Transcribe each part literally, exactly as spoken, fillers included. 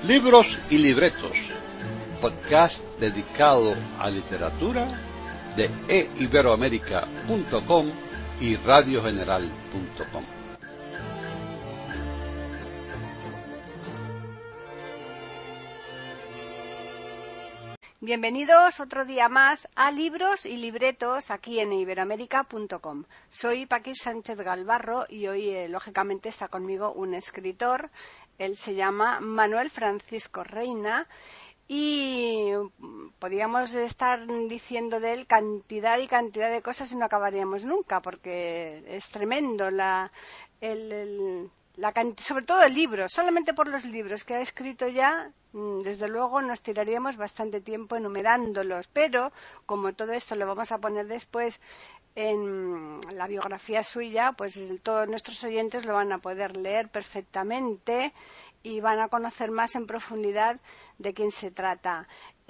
Libros y libretos, podcast dedicado a literatura de e iberoamérica punto com y radio general punto com. Bienvenidos otro día más a Libros y Libretos aquí en e iberoamérica punto com. Soy Paqui Sánchez Galvarro y hoy, eh, lógicamente, está conmigo un escritor. Él se llama Manuel Francisco Reina y podríamos estar diciendo de él cantidad y cantidad de cosas y no acabaríamos nunca, porque es tremendo la... el, el La sobre todo el libro, solamente por los libros que ha escrito ya, desde luego nos tiraríamos bastante tiempo enumerándolos, pero como todo esto lo vamos a poner después en la biografía suya, pues todos nuestros oyentes lo van a poder leer perfectamente y van a conocer más en profundidad de quién se trata.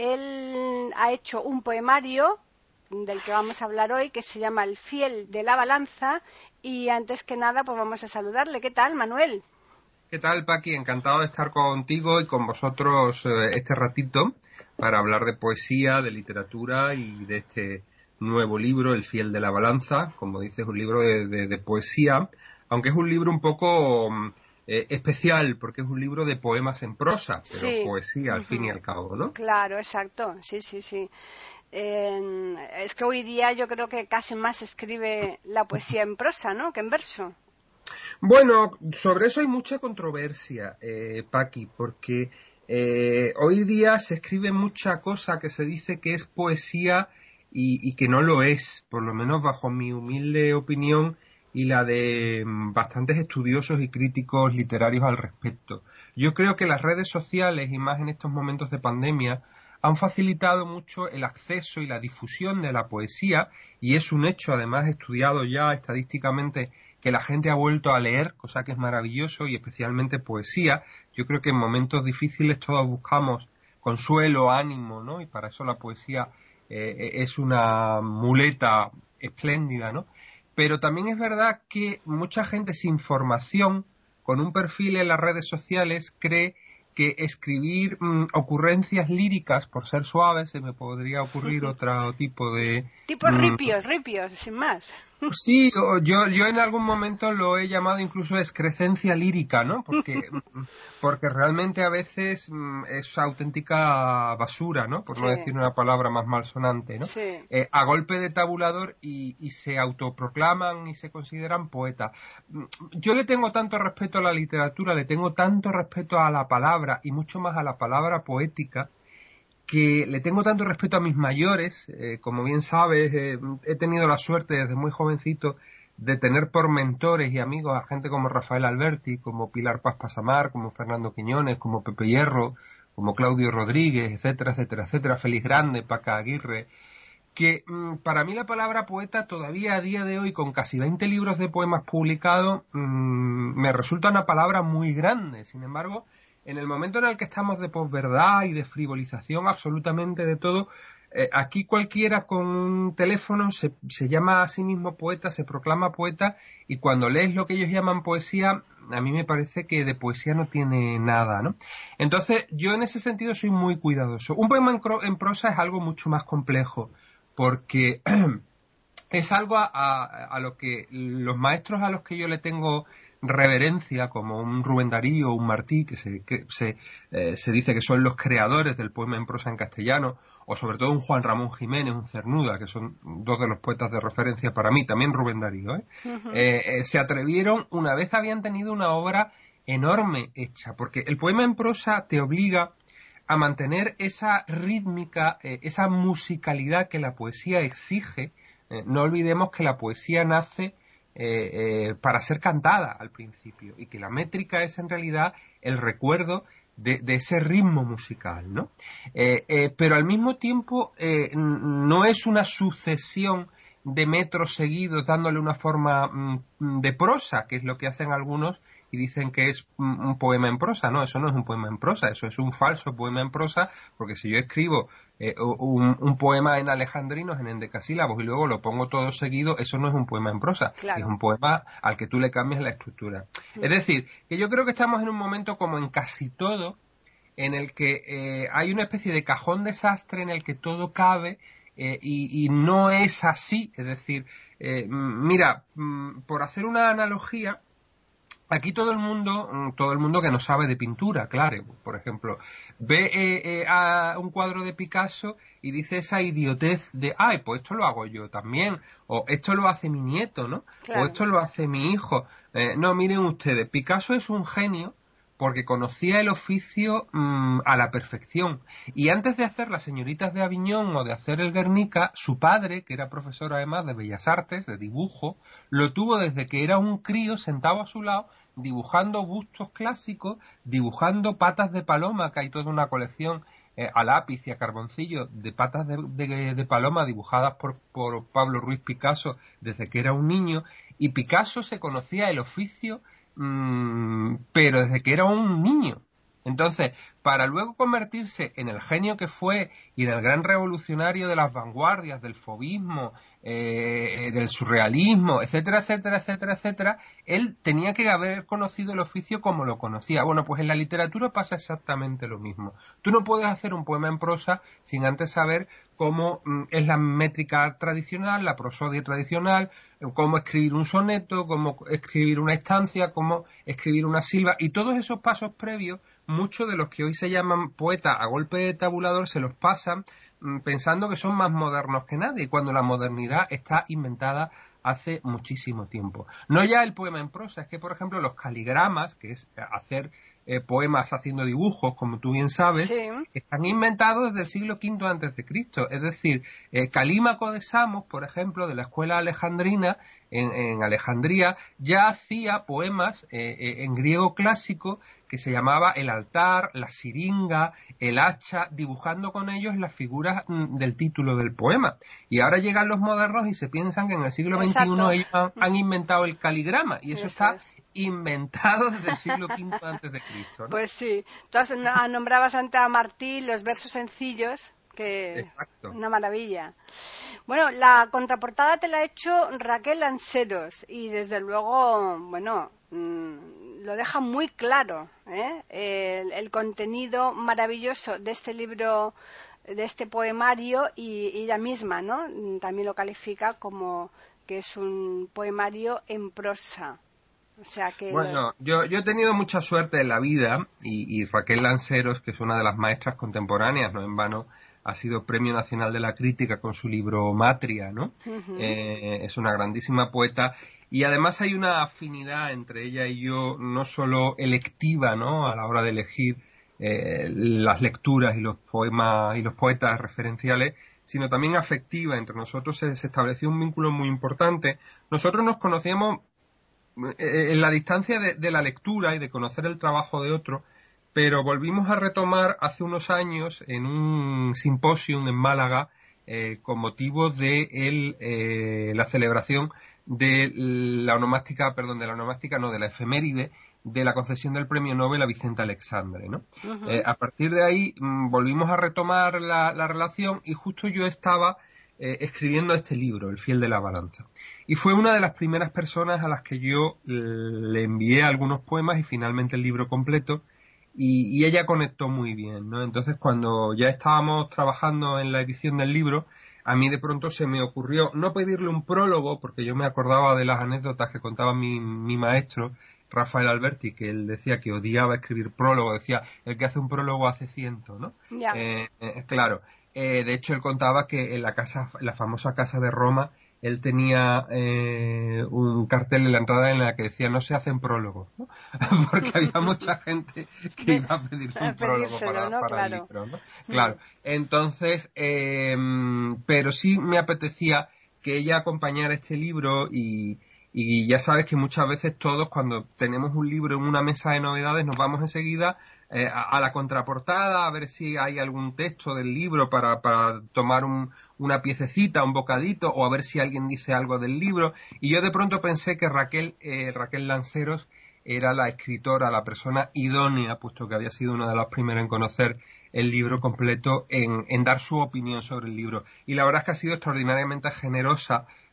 Él ha hecho un poemario del que vamos a hablar hoy, que se llama El fiel de la balanza. Y antes que nada, pues vamos a saludarle. ¿Qué tal, Manuel? ¿Qué tal, Paqui? Encantado de estar contigo y con vosotros eh, este ratito para hablar de poesía, de literatura y de este nuevo libro, El fiel de la balanza. Como dices, un libro de, de, de poesía, aunque es un libro un poco eh, especial, porque es un libro de poemas en prosa, pero sí. Poesía al uh-huh. fin y al cabo, ¿no? Claro, exacto. Sí, sí, sí. Eh, es que hoy día yo creo que casi más se escribe la poesía en prosa, ¿no?, que en verso. Bueno, sobre eso hay mucha controversia, eh, Paqui, porque eh, hoy día se escribe mucha cosa que se dice que es poesía y, y que no lo es, por lo menos bajo mi humilde opinión y la de bastantes estudiosos y críticos literarios al respecto. Yo creo que las redes sociales, y más en estos momentos de pandemia, han facilitado mucho el acceso y la difusión de la poesía, y es un hecho, además, estudiado ya estadísticamente, que la gente ha vuelto a leer, cosa que es maravilloso, y especialmente poesía. Yo creo que en momentos difíciles todos buscamos consuelo, ánimo, ¿no? Y para eso la poesía eh, es una muleta espléndida, ¿no? Pero también es verdad que mucha gente sin formación, con un perfil en las redes sociales, cree que escribir mmm, ocurrencias líricas, por ser suaves, se me podría ocurrir otro tipo de... Tipos mmm, ripios, ripios, sin más. Sí, yo, yo en algún momento lo he llamado incluso excrescencia lírica, ¿no? Porque, porque realmente a veces mmm, es auténtica basura, ¿no? Por sí. no decir una palabra más malsonante, ¿no? Sí. Eh, a golpe de tabulador y, y se autoproclaman y se consideran poetas. Yo le tengo tanto respeto a la literatura, le tengo tanto respeto a la palabra y mucho más a la palabra poética, que le tengo tanto respeto a mis mayores. Eh, como bien sabes, eh, he tenido la suerte desde muy jovencito de tener por mentores y amigos a gente como Rafael Alberti, como Pilar Paz Pasamar, como Fernando Quiñones, como Pepe Hierro, como Claudio Rodríguez, etcétera, etcétera, etcétera, Félix Grande, Paca Aguirre, que mmm, para mí la palabra poeta todavía a día de hoy, con casi veinte libros de poemas publicados, mmm, me resulta una palabra muy grande. Sin embargo, en el momento en el que estamos de posverdad y de frivolización absolutamente de todo, eh, aquí cualquiera con un teléfono se, se llama a sí mismo poeta, se proclama poeta, y cuando lees lo que ellos llaman poesía, a mí me parece que de poesía no tiene nada, ¿no? Entonces, yo en ese sentido soy muy cuidadoso. Un poema en, en prosa es algo mucho más complejo, porque es algo a, a, a lo que los maestros a los que yo le tengo reverencia, como un Rubén Darío o un Martí, que se, que se, eh, se dice que son los creadores del poema en prosa en castellano, o sobre todo un Juan Ramón Jiménez, un Cernuda, que son dos de los poetas de referencia para mí, también Rubén Darío, ¿eh? Uh-huh. Eh, eh, se atrevieron, una vez habían tenido una obra enorme hecha, porque el poema en prosa te obliga a mantener esa rítmica, eh, esa musicalidad que la poesía exige. Eh, no olvidemos que la poesía nace Eh, eh, para ser cantada al principio, y que la métrica es en realidad el recuerdo de, de ese ritmo musical, ¿no? Eh, eh, pero al mismo tiempo eh, no es una sucesión de metros seguidos dándole una forma mm, de prosa, que es lo que hacen algunos y dicen que es un, un poema en prosa. No, eso no es un poema en prosa, eso es un falso poema en prosa, porque si yo escribo eh, un, un poema en alejandrinos, en endecasílabos, y luego lo pongo todo seguido, eso no es un poema en prosa, claro. Es un poema al que tú le cambias la estructura. Mm. Es decir, que yo creo que estamos en un momento, como en casi todo, en el que eh, hay una especie de cajón desastre en el que todo cabe eh, y, y no es así. Es decir, eh, mira, por hacer una analogía, aquí todo el mundo, todo el mundo que no sabe de pintura, claro, por ejemplo, ve eh, eh, a un cuadro de Picasso y dice esa idiotez de, ay, pues esto lo hago yo también, o esto lo hace mi nieto, ¿no? Claro. O esto lo hace mi hijo. Eh, no, miren ustedes, Picasso es un genio porque conocía el oficio mmm, a la perfección. Y antes de hacer Las señoritas de Aviñón o de hacer el Guernica, su padre, que era profesor además de Bellas Artes, de dibujo, lo tuvo desde que era un crío sentado a su lado, dibujando bustos clásicos, dibujando patas de paloma, que hay toda una colección eh, a lápiz y a carboncillo de patas de, de, de paloma dibujadas por, por Pablo Ruiz Picasso desde que era un niño. Y Picasso se conocía el oficio Mm, pero desde que era un niño. Entonces, para luego convertirse en el genio que fue y en el gran revolucionario de las vanguardias, del fauvismo, eh, del surrealismo, etcétera, etcétera, etcétera, etcétera, él tenía que haber conocido el oficio como lo conocía. Bueno, pues en la literatura pasa exactamente lo mismo. Tú no puedes hacer un poema en prosa sin antes saber cómo mm, es la métrica tradicional, la prosodia tradicional, cómo escribir un soneto, cómo escribir una estancia, cómo escribir una silva, y todos esos pasos previos, muchos de los que hoy se llaman poetas a golpe de tabulador se los pasan mmm, pensando que son más modernos que nadie, cuando la modernidad está inventada hace muchísimo tiempo. No ya el poema en prosa, es que por ejemplo los caligramas, que es hacer eh, poemas haciendo dibujos, como tú bien sabes, sí, están inventados desde el siglo quinto antes de Cristo. Es decir, eh, Calímaco de Samos, por ejemplo, de la escuela alejandrina, en, en Alejandría, ya hacía poemas eh, eh, en griego clásico que se llamaba el altar, la siringa, el hacha, dibujando con ellos las figuras mm, del título del poema. Y ahora llegan los modernos y se piensan que en el siglo veintiuno ellos han, han inventado el caligrama, y eso, eso está es. inventado desde el siglo quinto antes de Cristo, ¿no? Pues sí. Tú has, nombrabas antes a Martí los versos sencillos, que Exacto. Una maravilla. Bueno, la contraportada te la ha hecho Raquel Lanceros y desde luego, bueno, mmm, lo deja muy claro, ¿eh? El, el contenido maravilloso de este libro, de este poemario, y, y ella misma, ¿no? También lo califica como que es un poemario en prosa. O sea que bueno, yo, yo he tenido mucha suerte en la vida y, y Raquel Lanceros, que es una de las maestras contemporáneas, no en vano ha sido Premio Nacional de la Crítica con su libro Matria, ¿no? Uh-huh. Eh, es una grandísima poeta y además hay una afinidad entre ella y yo, no solo electiva, ¿no? A la hora de elegir eh, las lecturas y los poemas y los poetas referenciales, sino también afectiva. Entre nosotros se, se estableció un vínculo muy importante. Nosotros nos conocíamos en la distancia de, de la lectura y de conocer el trabajo de otro, pero volvimos a retomar hace unos años en un simposium en Málaga eh, con motivo de el, eh, la celebración de la onomástica, perdón, de la onomástica, no, de la efeméride de la concesión del premio Nobel a Vicente Alexandre, ¿no? Uh-huh. Eh, a partir de ahí mmm, volvimos a retomar la, la relación y justo yo estaba eh, escribiendo este libro, El fiel de la balanza. Y fue una de las primeras personas a las que yo le envié algunos poemas y finalmente el libro completo. Y, y ella conectó muy bien, ¿no? Entonces, cuando ya estábamos trabajando en la edición del libro, a mí de pronto se me ocurrió no pedirle un prólogo, porque yo me acordaba de las anécdotas que contaba mi, mi maestro, Rafael Alberti, que él decía que odiaba escribir prólogo, decía, el que hace un prólogo hace ciento, ¿no? Yeah. Eh, eh, claro, eh, de hecho él contaba que en la casa, la famosa casa de Roma, él tenía eh, un cartel en la entrada en la que decía no se hacen prólogos, ¿no? Porque había mucha gente que iba a pedirse un prólogo para, ¿no? para Claro. el libro, ¿no? Claro. Entonces, eh, pero sí me apetecía que ella acompañara este libro y, y ya sabes que muchas veces todos cuando tenemos un libro en una mesa de novedades nos vamos enseguida eh, a, a la contraportada a ver si hay algún texto del libro para, para tomar un una piececita, un bocadito, o a ver si alguien dice algo del libro. Y yo de pronto pensé que Raquel, eh, Raquel Lanceros era la escritora, la persona idónea, puesto que había sido una de las primeras en conocer el libro completo, en, en dar su opinión sobre el libro. Y la verdad es que ha sido extraordinariamente generosa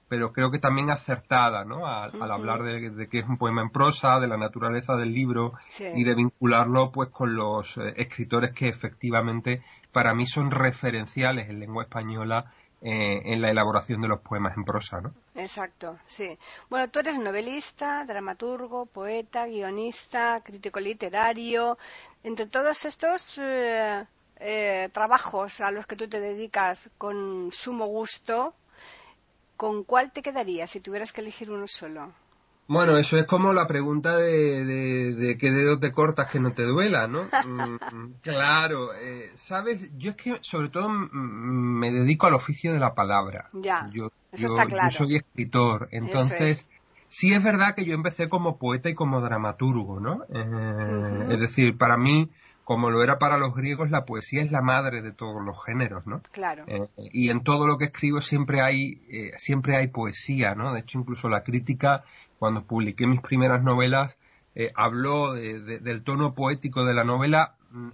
pero creo que también acertada, ¿no? Al, uh-huh. al hablar de, de que es un poema en prosa, de la naturaleza del libro, sí. y de vincularlo pues con los eh, escritores que efectivamente para mí son referenciales en lengua española eh, en la elaboración de los poemas en prosa, ¿no? Exacto, sí. Bueno, tú eres novelista, dramaturgo, poeta, guionista, crítico literario. Entre todos estos eh, eh, trabajos a los que tú te dedicas con sumo gusto, ¿con cuál te quedarías si tuvieras que elegir uno solo? Bueno, eso es como la pregunta de, de, de qué dedos te cortas que no te duela, ¿no? mm, claro, eh, ¿sabes? Yo es que sobre todo m- me dedico al oficio de la palabra. Ya, yo, eso yo, está claro. Yo soy escritor, entonces... Sí es verdad que yo empecé como poeta y como dramaturgo, ¿no? Eh, uh-huh. Es decir, para mí, como lo era para los griegos, la poesía es la madre de todos los géneros, ¿no? Claro. Eh, y en todo lo que escribo siempre hay, eh, siempre hay poesía, ¿no? De hecho, incluso la crítica, cuando publiqué mis primeras novelas, eh, habló de, de, del tono poético de la novela,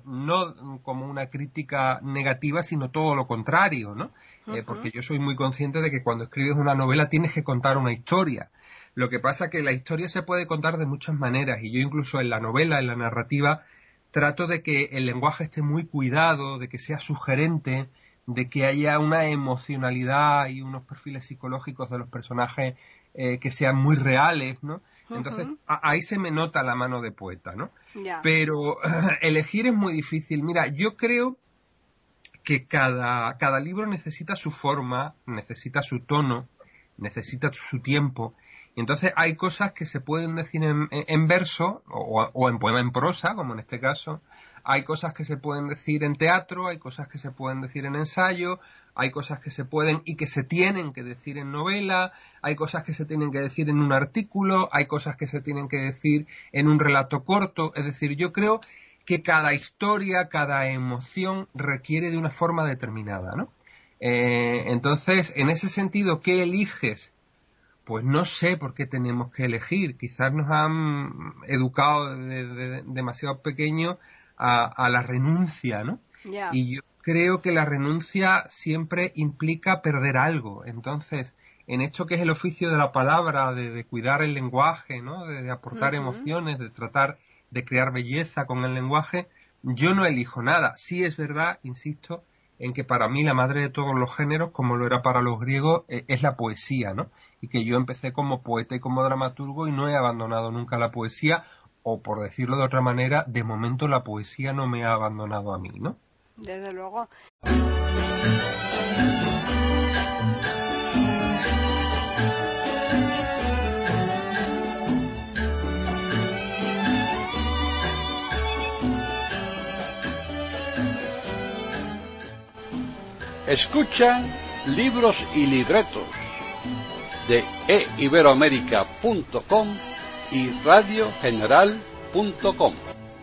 no como una crítica negativa, sino todo lo contrario, ¿no? Uh-huh. Eh, porque yo soy muy consciente de que cuando escribes una novela tienes que contar una historia. Lo que pasa es que la historia se puede contar de muchas maneras y yo incluso en la novela, en la narrativa, trato de que el lenguaje esté muy cuidado, de que sea sugerente, de que haya una emocionalidad y unos perfiles psicológicos de los personajes eh, que sean muy reales, ¿no? Entonces, uh-huh. a- ahí se me nota la mano de poeta, ¿no? Yeah. Pero elegir es muy difícil. Mira, yo creo que cada, cada libro necesita su forma, necesita su tono, necesita su tiempo. Y entonces hay cosas que se pueden decir en, en verso o, o en poema en prosa, como en este caso. Hay cosas que se pueden decir en teatro, hay cosas que se pueden decir en ensayo, hay cosas que se pueden y que se tienen que decir en novela, hay cosas que se tienen que decir en un artículo, hay cosas que se tienen que decir en un relato corto. Es decir, yo creo que cada historia, cada emoción requiere de una forma determinada, ¿no? Eh, entonces, en ese sentido, ¿qué eliges? Pues no sé por qué tenemos que elegir. Quizás nos han educado desde de, de, demasiado pequeños a, a la renuncia, ¿no? Yeah. Y yo creo que la renuncia siempre implica perder algo. Entonces, en esto que es el oficio de la palabra, de, de cuidar el lenguaje, ¿no? De, de aportar uh-huh. emociones, de tratar de crear belleza con el lenguaje, yo no elijo nada. Sí es verdad, insisto, en que para mí la madre de todos los géneros, como lo era para los griegos, es la poesía, ¿no? Y que yo empecé como poeta y como dramaturgo y no he abandonado nunca la poesía, o por decirlo de otra manera, de momento la poesía no me ha abandonado a mí, ¿no? Desde luego. Escuchan Libros y Libretos de e iberoamérica punto com y radio general punto com.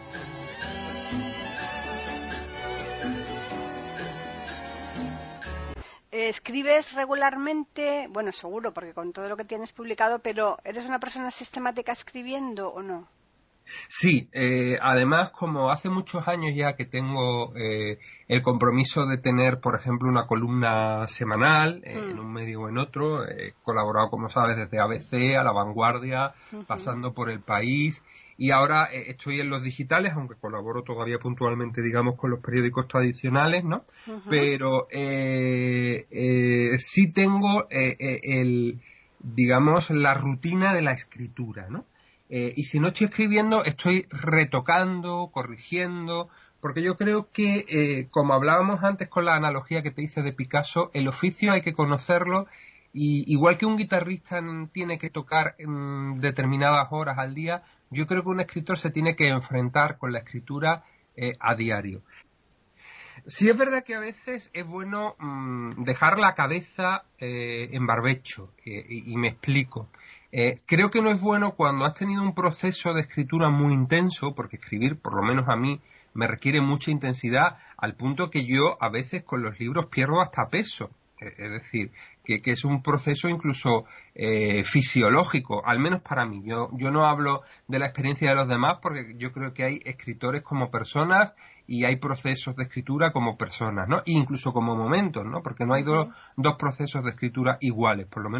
¿Escribes regularmente? Bueno, seguro, porque con todo lo que tienes publicado, pero ¿eres una persona sistemática escribiendo o no? Sí, eh, además, como hace muchos años ya que tengo eh, el compromiso de tener, por ejemplo, una columna semanal eh, mm. en un medio o en otro, he colaborado, como sabes, desde A B C a La Vanguardia, uh-huh. pasando por El País, y ahora eh, estoy en los digitales, aunque colaboro todavía puntualmente, digamos, con los periódicos tradicionales, ¿no? Uh-huh. Pero eh, eh, sí tengo eh, eh, el, digamos, la rutina de la escritura, ¿no? Eh, y si no estoy escribiendo, estoy retocando, corrigiendo, porque yo creo que, eh, como hablábamos antes con la analogía que te hice de Picasso, el oficio hay que conocerlo, y igual que un guitarrista tiene que tocar en determinadas horas al día, yo creo que un escritor se tiene que enfrentar con la escritura eh, a diario. Sí es verdad que a veces es bueno mmm, dejar la cabeza eh, en barbecho, eh, y, y me explico. Eh, creo que no es bueno cuando has tenido un proceso de escritura muy intenso, porque escribir, por lo menos a mí, me requiere mucha intensidad, al punto que yo a veces con los libros pierdo hasta peso. Eh, es decir, que, que es un proceso incluso eh, fisiológico, al menos para mí. Yo, yo no hablo de la experiencia de los demás, porque yo creo que hay escritores como personas y hay procesos de escritura como personas, ¿no? E incluso como momentos, ¿no? Porque no hay do, dos procesos de escritura iguales, por lo menos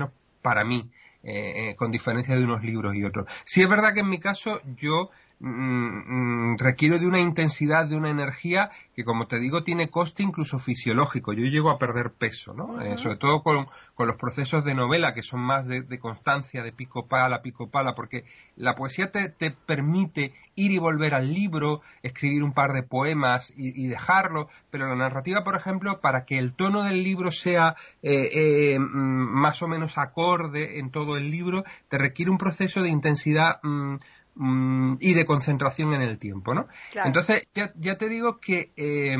para mí, eh, eh, con diferencia de unos libros y otros. Sí es verdad que en mi caso yo mm, mm, requiero de una intensidad, de una energía que, como te digo, tiene coste incluso fisiológico. Yo llego a perder peso, ¿no? Uh-huh. Eh, sobre todo con, con los procesos de novela, que son más de, de constancia, de pico pala, pico pala, porque la poesía te, te permite ir y volver al libro, escribir un par de poemas y, y dejarlo, pero la narrativa, por ejemplo, para que el tono del libro sea eh, eh, más o menos acorde en todo el libro, te requiere un proceso de intensidad mmm, mmm, y de concentración en el tiempo, ¿no? Claro. Entonces, ya, ya te digo que eh,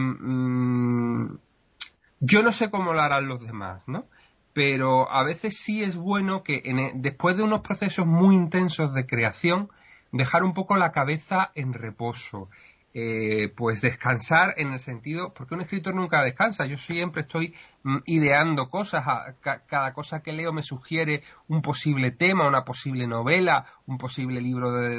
mmm, yo no sé cómo lo harán los demás, ¿no? Pero a veces sí es bueno que en, después de unos procesos muy intensos de creación, dejar un poco la cabeza en reposo, eh, pues descansar en el sentido, porque un escritor nunca descansa, yo siempre estoy mm, ideando cosas, a, ca, cada cosa que leo me sugiere un posible tema, una posible novela, un posible libro de,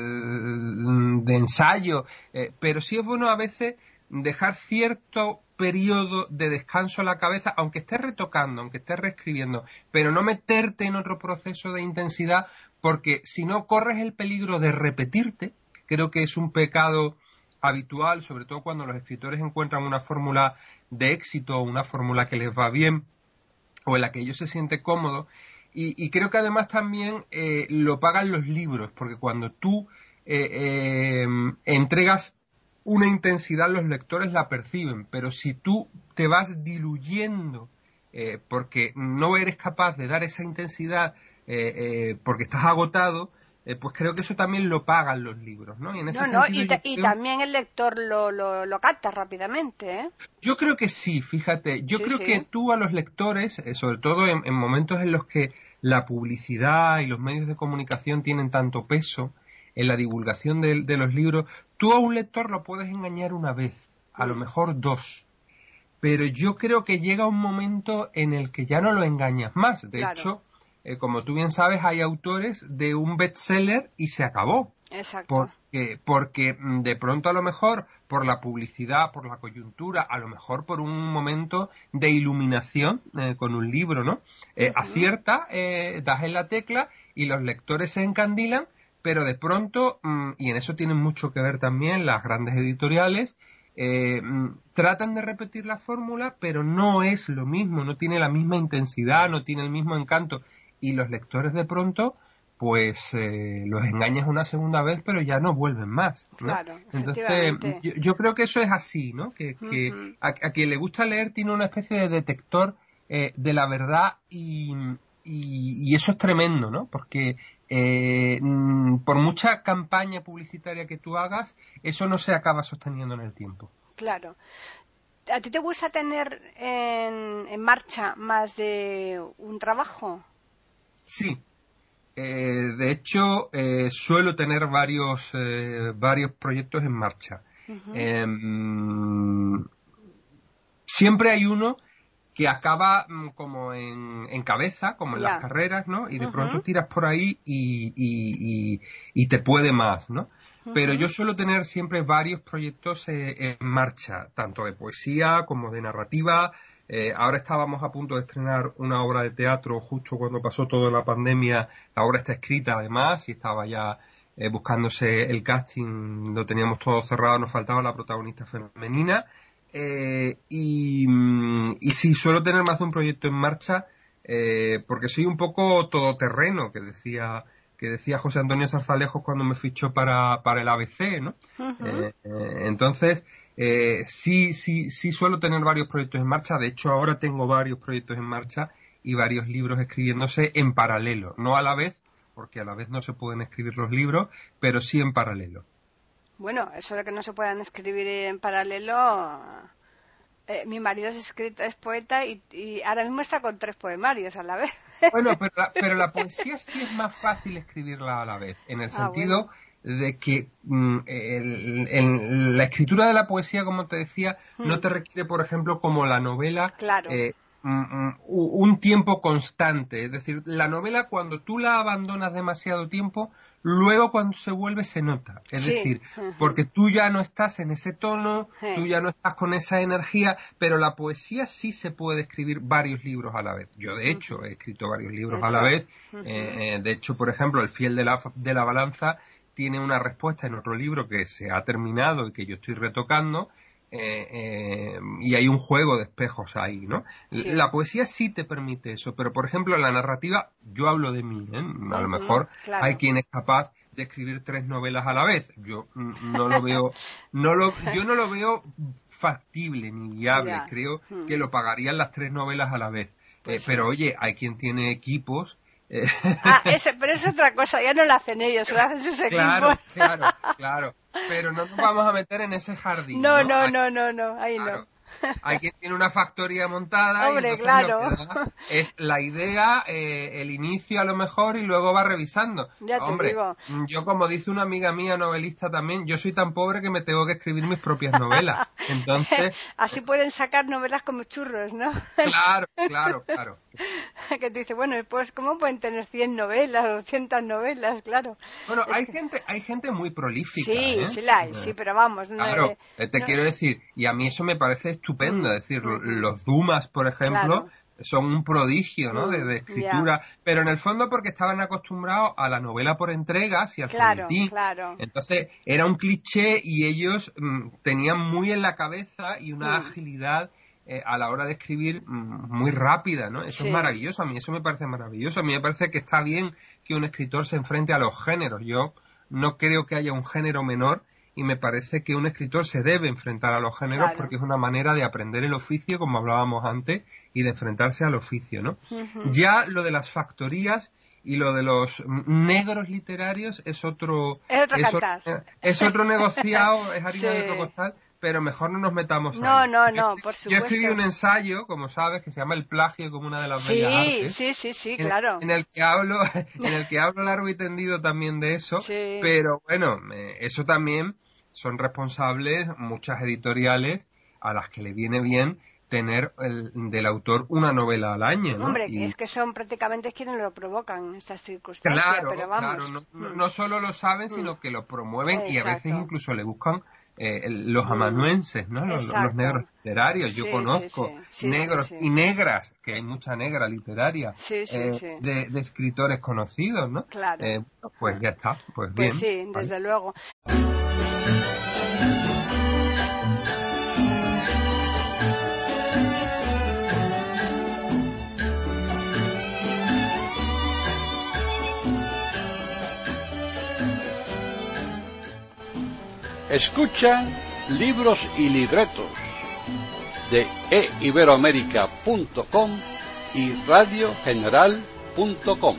de ensayo, eh, pero sí es bueno a veces dejar cierto periodo de descanso a la cabeza, aunque estés retocando, aunque estés reescribiendo, pero no meterte en otro proceso de intensidad, porque si no corres el peligro de repetirte, creo que es un pecado habitual, sobre todo cuando los escritores encuentran una fórmula de éxito, una fórmula que les va bien o en la que ellos se sienten cómodos, y, y creo que además también eh, lo pagan los libros, porque cuando tú eh, eh, entregas una intensidad, los lectores la perciben, pero si tú te vas diluyendo eh, porque no eres capaz de dar esa intensidad eh, eh, porque estás agotado, eh, pues creo que eso también lo pagan los libros, ¿no? Y, en ese no, no, y, ta- creo... y también el lector lo, lo, lo capta rápidamente, ¿eh? Yo creo que sí, fíjate, yo sí, creo sí. que tú a los lectores, eh, sobre todo en, en momentos en los que la publicidad y los medios de comunicación tienen tanto peso en la divulgación de, de los libros, tú a un lector lo puedes engañar una vez, a lo mejor dos, pero yo creo que llega un momento en el que ya no lo engañas más. De claro. hecho, eh, como tú bien sabes, hay autores de un bestseller y se acabó. Exacto. Porque, porque de pronto a lo mejor por la publicidad, por la coyuntura, a lo mejor por un momento de iluminación eh, con un libro, ¿no? Eh, uh-huh. Acierta, eh, das en la tecla y los lectores se encandilan, pero de pronto, mmm, y en eso tienen mucho que ver también las grandes editoriales, eh, mmm, tratan de repetir la fórmula, pero no es lo mismo, no tiene la misma intensidad, no tiene el mismo encanto, y los lectores de pronto pues eh, los engañas una segunda vez, pero ya no vuelven más, ¿no? Claro, entonces yo, yo creo que eso es así, ¿no? Que, que uh-huh. a, a quien le gusta leer tiene una especie de detector eh, de la verdad y, y, y eso es tremendo, ¿no? Porque eh, por mucha campaña publicitaria que tú hagas, eso no se acaba sosteniendo en el tiempo. Claro. ¿A ti te gusta tener en, en marcha más de un trabajo? Sí. Eh, de hecho, eh, suelo tener varios eh, varios proyectos en marcha. Uh-huh. Eh, siempre hay uno que acaba mm, como en, en cabeza, como en yeah. las carreras, ¿no? Y de uh-huh. pronto tiras por ahí y, y, y, y te puede más, ¿no? Uh-huh. Pero yo suelo tener siempre varios proyectos eh, en marcha, tanto de poesía como de narrativa. Eh, ahora estábamos a punto de estrenar una obra de teatro justo cuando pasó toda la pandemia. La obra está escrita además y estaba ya eh, buscándose el casting, lo teníamos todo cerrado, nos faltaba la protagonista femenina. Eh, y, y sí, suelo tener más de un proyecto en marcha eh, porque soy un poco todoterreno, que decía que decía José Antonio Zarzalejos cuando me fichó para, para el A B C, ¿no? Uh-huh. Eh, eh, entonces... Eh, sí, sí, sí suelo tener varios proyectos en marcha. De hecho, ahora tengo varios proyectos en marcha y varios libros escribiéndose en paralelo. No a la vez, porque a la vez no se pueden escribir los libros, pero sí en paralelo. Bueno, eso de que no se puedan escribir en paralelo... Eh, mi marido es escritor, es poeta y, y ahora mismo está con tres poemarios a la vez. Bueno, pero la, pero la poesía sí es más fácil escribirla a la vez, en el ah, sentido... Bueno. de que mm, el, el, la escritura de la poesía, como te decía, hmm. no te requiere, por ejemplo, como la novela, claro. eh, mm, un tiempo constante. Es decir, la novela cuando tú la abandonas demasiado tiempo, luego cuando se vuelve se nota. Es sí, decir, sí. porque tú ya no estás en ese tono, Sí. tú ya no estás con esa energía, pero la poesía sí se puede escribir varios libros a la vez. Yo, de hecho, Uh-huh. he escrito varios libros Eso. a la vez. Uh-huh. Eh, eh, de hecho, por ejemplo, El fiel de la, de la balanza tiene una respuesta en otro libro que se ha terminado y que yo estoy retocando. Eh, eh, y hay un juego de espejos ahí, ¿no? Sí. La poesía sí te permite eso, pero por ejemplo la narrativa, yo hablo de mí, ¿eh? A lo Uh-huh, mejor claro. hay quien es capaz de escribir tres novelas a la vez. Yo mm, no lo veo, no lo, yo no lo veo factible ni viable. Ya. Creo Mm. que lo pagarían las tres novelas a la vez. Pues Eh, sí. pero oye, hay quien tiene equipos. eh, Ah, eso, pero es otra cosa, ya no lo hacen ellos, lo hacen sus Claro, equipos. claro, claro. Pero no nos vamos a meter en ese jardín. No, No, no, Hay- no, no, no, ahí Claro. no. Hay quien tiene una factoría montada Hombre, y entonces claro. lo que da es la idea, eh, el inicio a lo mejor y luego va revisando. Ya te Hombre, digo. yo como dice una amiga mía novelista también, yo soy tan pobre que me tengo que escribir mis propias novelas. Entonces, Así pueden sacar novelas como churros, ¿no? claro, claro, claro. Que tú dices, bueno, pues ¿cómo pueden tener cien novelas o doscientas novelas? Claro. Bueno, Es hay que- gente, hay gente muy prolífica. Sí, ¿eh? sí la hay, sí, pero vamos. No, Claro, eh, eh, te no- quiero decir, y a mí eso me parece estupendo, Mm, es decir, mm, mm. los Dumas, por ejemplo, Claro. son un prodigio, ¿no? Mm, de, de ya. escritura, pero en el fondo porque estaban acostumbrados a la novela por entregas y al Claro, folletín. claro. Entonces era un cliché y ellos mm, tenían muy en la cabeza y una Mm. agilidad eh, a la hora de escribir mm, muy rápida, ¿no? Eso Sí. es maravilloso, a mí eso me parece maravilloso, a mí me parece que está bien que un escritor se enfrente a los géneros. Yo no creo que haya un género menor y me parece que un escritor se debe enfrentar a los géneros Claro. porque es una manera de aprender el oficio, como hablábamos antes, y de enfrentarse al oficio, ¿no? Ujú. Ya lo de las factorías y lo de los mm, negros literarios es otro Es otro o- cantar. eh, es otro negociado, es harina Sí. de otro costal, pero mejor no nos metamos No, ahí. no, Yo no, escri- por Yo escribí supuesto. un ensayo, como sabes, que se llama El plagio como una de las bellas Sí, artes. sí, sí, sí, en- claro. En el que hablo, en el que hablo largo y tendido también de eso, Sí. pero bueno, eh, eso también son responsables muchas editoriales a las que le viene bien tener el- del autor una novela al año, ¿no? Hombre, Y- es que son prácticamente quienes lo provocan estas circunstancias, Claro, pero vamos. claro, no, no- Mm. no solo lo saben, Mm. sino que lo promueven y a veces Exacto. incluso le buscan eh, el- los Mm. amanuenses, ¿no? Los, los Exacto. negros literarios. Yo Sí, sí, conozco sí. Sí, negros sí, sí. y negras, que hay mucha negra literaria, Sí, sí, eh, sí. De, de escritores conocidos, ¿no? Claro. Eh, pues ya está, pues bien. Pues sí, ¿vale? desde luego. Escuchan Libros y Libretos de e iberoamérica punto com y radio general punto com.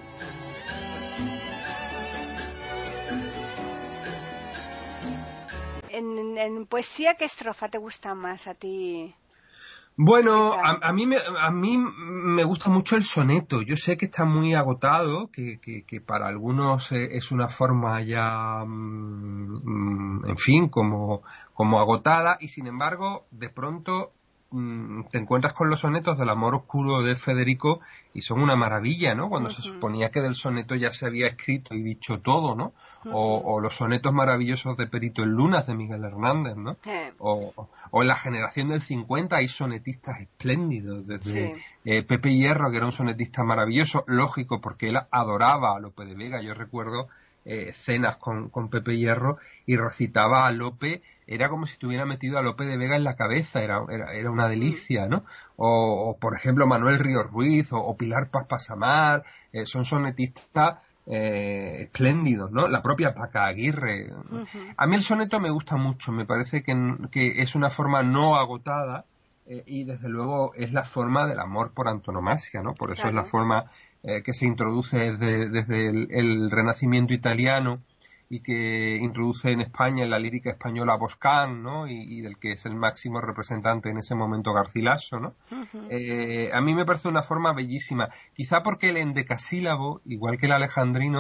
En, en poesía, ¿qué estrofa te gusta más a ti? Bueno, ¿Qué a, tal? a mí me, a mí me gusta mucho el soneto. Yo sé que está muy agotado, que, que, que para algunos eh, es una forma ya, mm, mm, en fin, como, como agotada, y sin embargo, de pronto mm, te encuentras con los sonetos del amor oscuro de Federico y son una maravilla, ¿no? Cuando se Ujú. suponía que del soneto ya se había escrito y dicho todo, ¿no? O, Ujú. o los sonetos maravillosos de Perito en Lunas de Miguel Hernández, ¿no? Eh, O, o en la generación del cincuenta hay sonetistas espléndidos, desde Sí. eh, Pepe Hierro, que era un sonetista maravilloso, lógico, porque él adoraba a Lope de Vega. Yo recuerdo eh, cenas con, con Pepe Hierro y recitaba a Lope, era como si estuviera metido a Lope de Vega en la cabeza, era, era, era una delicia, ¿no? O, o, por ejemplo, Manuel Ríos Ruiz o, o Pilar Paz Pasamar, eh, son sonetistas eh, espléndidos, ¿no? La propia Paca Aguirre. Ujú. A mí el soneto me gusta mucho, me parece que, que es una forma no agotada eh, y desde luego es la forma del amor por antonomasia, ¿no? Por eso Claro. es la forma eh, que se introduce desde, desde el, el Renacimiento italiano y que introduce en España en la lírica española a Boscán, ¿no? Y, y del que es el máximo representante en ese momento Garcilaso, ¿no? Ujú. Eh, a mí me parece una forma bellísima, quizá porque el endecasílabo, igual que el alejandrino,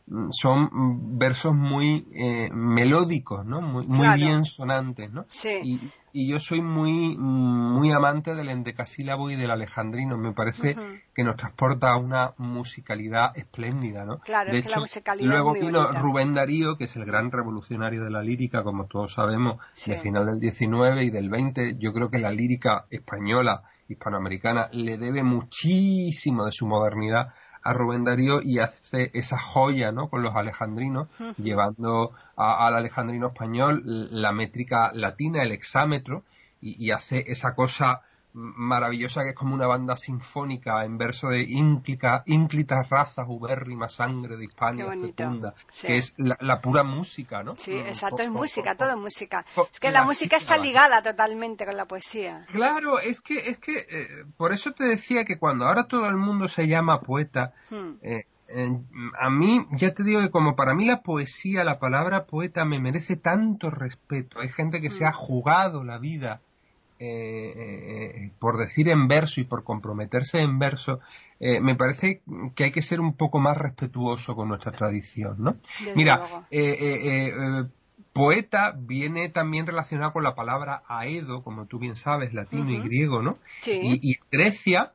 son versos muy eh, melódicos, ¿no? Muy, muy Claro. bien sonantes, ¿no? Sí. Y, y yo soy muy muy amante del endecasílabo y del alejandrino. Me parece Ujú. que nos transporta a una musicalidad espléndida, ¿no? Claro, de es que hecho, la musicalidad luego es muy vino bonita. Rubén Darío, que es el gran revolucionario de la lírica, como todos sabemos, Sí. de final del diecinueve y del veinte. Yo creo que la lírica española, hispanoamericana, le debe muchísimo de su modernidad a Rubén Darío y hace esa joya, ¿no? Con los alejandrinos, Ujú. llevando a- al alejandrino español la métrica latina, el hexámetro, y, y hace esa cosa maravillosa que es como una banda sinfónica en verso de ínclica, ínclitas razas, ubérrima sangre de Qué Hispania bonito. fecunda, Sí. que es la, la pura música, ¿no? Sí, Mm, exacto, con- es con- música, con- todo es con- música. con Es que la las música está sílabas. ligada totalmente con la poesía. Claro, es que, es que, eh, por eso te decía que cuando ahora todo el mundo se llama poeta, Hmm. eh, eh, a mí, ya te digo que como para mí la poesía, la palabra poeta me merece tanto respeto. Hay gente que se Hmm. ha jugado la vida eh, eh, por decir en verso y por comprometerse en verso. Eh, me parece que hay que ser un poco más respetuoso con nuestra tradición, ¿no? Desde Mira, luego. eh, eh, eh, eh, poeta viene también relacionado con la palabra aedo, como tú bien sabes, latino y Ujú. griego, ¿no? Sí. Y, y en Grecia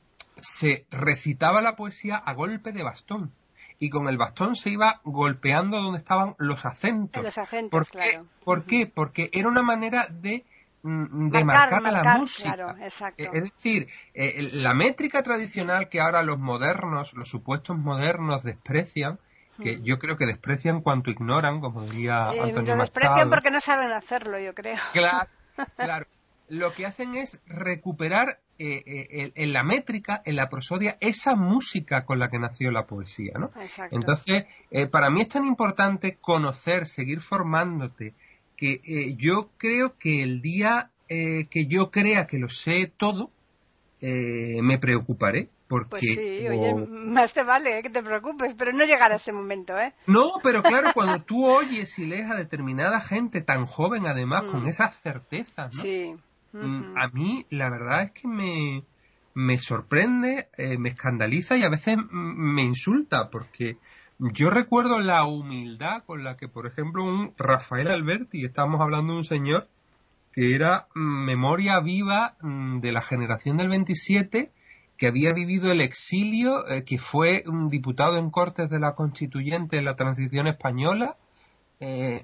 se recitaba la poesía a golpe de bastón. Y con el bastón se iba golpeando donde estaban los acentos. Los acentos, ¿Por qué? claro. ¿Por Ujú. qué? Porque era una manera de, mm, de Marcar, marcar, la marcar, música. claro, exacto. Eh, Es decir, eh, la métrica tradicional que ahora los modernos, los supuestos modernos desprecian, que Mm. yo creo que desprecian cuanto ignoran, como diría Eh, Antonio lo desprecian Machado. porque no saben hacerlo, yo creo. Claro, claro. Lo que hacen es recuperar eh, eh, en la métrica, en la prosodia, esa música con la que nació la poesía, ¿no? Exacto. Entonces, eh, para mí es tan importante conocer, seguir formándote, que eh, yo creo que el día eh, que yo crea que lo sé todo, eh, me preocuparé. Porque, Pues sí, o- oye, más te vale, eh, que te preocupes, pero no llegará ese momento, ¿eh? No, pero claro, cuando tú oyes y lees a determinada gente tan joven, además, Mm. con esas certezas, ¿no? Sí. Mm, Ujú. A mí, la verdad es que me, me sorprende, eh, me escandaliza y a veces mm, me insulta, porque yo recuerdo la humildad con la que, por ejemplo, un Rafael Alberti, estamos hablando de un señor que era mm, memoria viva mm, de la generación del veintisiete, que había vivido el exilio, eh, que fue un diputado en Cortes de la Constituyente en la transición española, eh,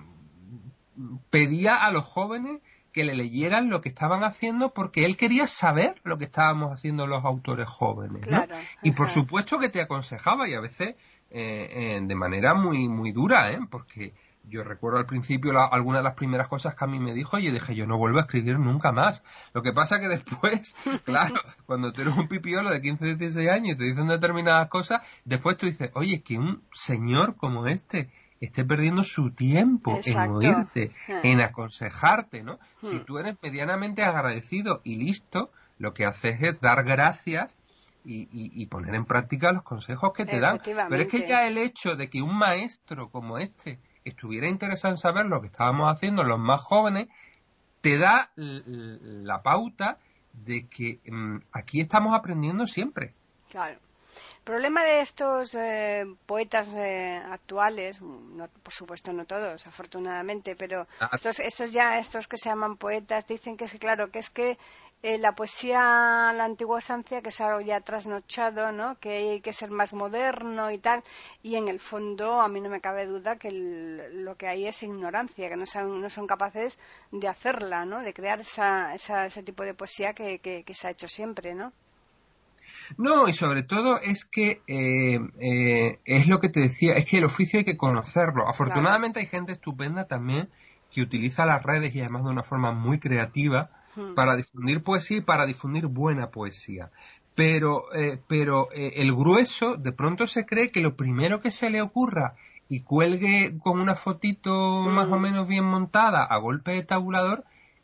mm, pedía a los jóvenes que le leyeran lo que estaban haciendo porque él quería saber lo que estábamos haciendo los autores jóvenes, ¿no? Claro. Y por Ajá. supuesto que te aconsejaba y a veces eh, eh, de manera muy muy dura, ¿eh? Porque yo recuerdo al principio la, algunas de las primeras cosas que a mí me dijo y dije, yo no vuelvo a escribir nunca más. Lo que pasa que después, claro, cuando tú eres un pipiolo de quince, dieciséis años y te dicen determinadas cosas, después tú dices, oye, que un señor como este esté perdiendo su tiempo Exacto. en oírte, Ah. en aconsejarte, ¿no? Si Hmm. tú eres medianamente agradecido y listo, lo que haces es dar gracias y, y, y poner en práctica los consejos que te dan. Pero es que Efectivamente. ya el hecho de que un maestro como este estuviera interesado en saber lo que estábamos haciendo los más jóvenes, te da l- l- la pauta de que mm, aquí estamos aprendiendo siempre. Claro. El problema de estos eh, poetas eh, actuales, no, por supuesto no todos, afortunadamente, pero Ah. estos, estos ya, estos que se llaman poetas, dicen que es que, claro, que es que eh, la poesía, la antigua usanza, que es algo ya trasnochado, ¿no? Que hay que ser más moderno y tal, y en el fondo a mí no me cabe duda que el- lo que hay es ignorancia, que no son, no son capaces de hacerla, ¿no? De crear esa, esa, ese tipo de poesía que, que, que se ha hecho siempre, ¿no? No, y sobre todo es que eh, eh, es lo que te decía, es que el oficio hay que conocerlo. Afortunadamente hay gente estupenda también que utiliza las redes y además de una forma muy creativa Hmm. para difundir poesía y para difundir buena poesía. Pero, eh, pero eh, el grueso de pronto se cree que lo primero que se le ocurra y cuelgue con una fotito Mm. más o menos bien montada a golpe de tabulador,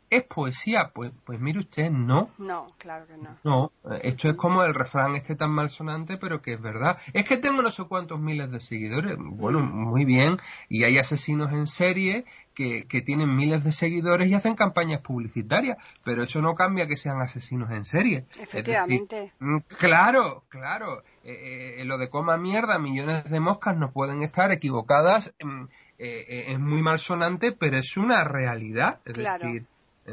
¿Es poesía? Pues, pues mire usted, no. No, claro que no. No, esto es como el refrán este tan malsonante, pero que es verdad. Es que tengo no sé cuántos miles de seguidores. Bueno, Mm. muy bien. Y hay asesinos en serie que, que tienen miles de seguidores y hacen campañas publicitarias. Pero eso no cambia que sean asesinos en serie. Efectivamente. Es decir, claro, claro. Eh, eh, lo de coma mierda, millones de moscas no pueden estar equivocadas. Eh, eh, es muy malsonante, pero es una realidad. Es Claro. decir...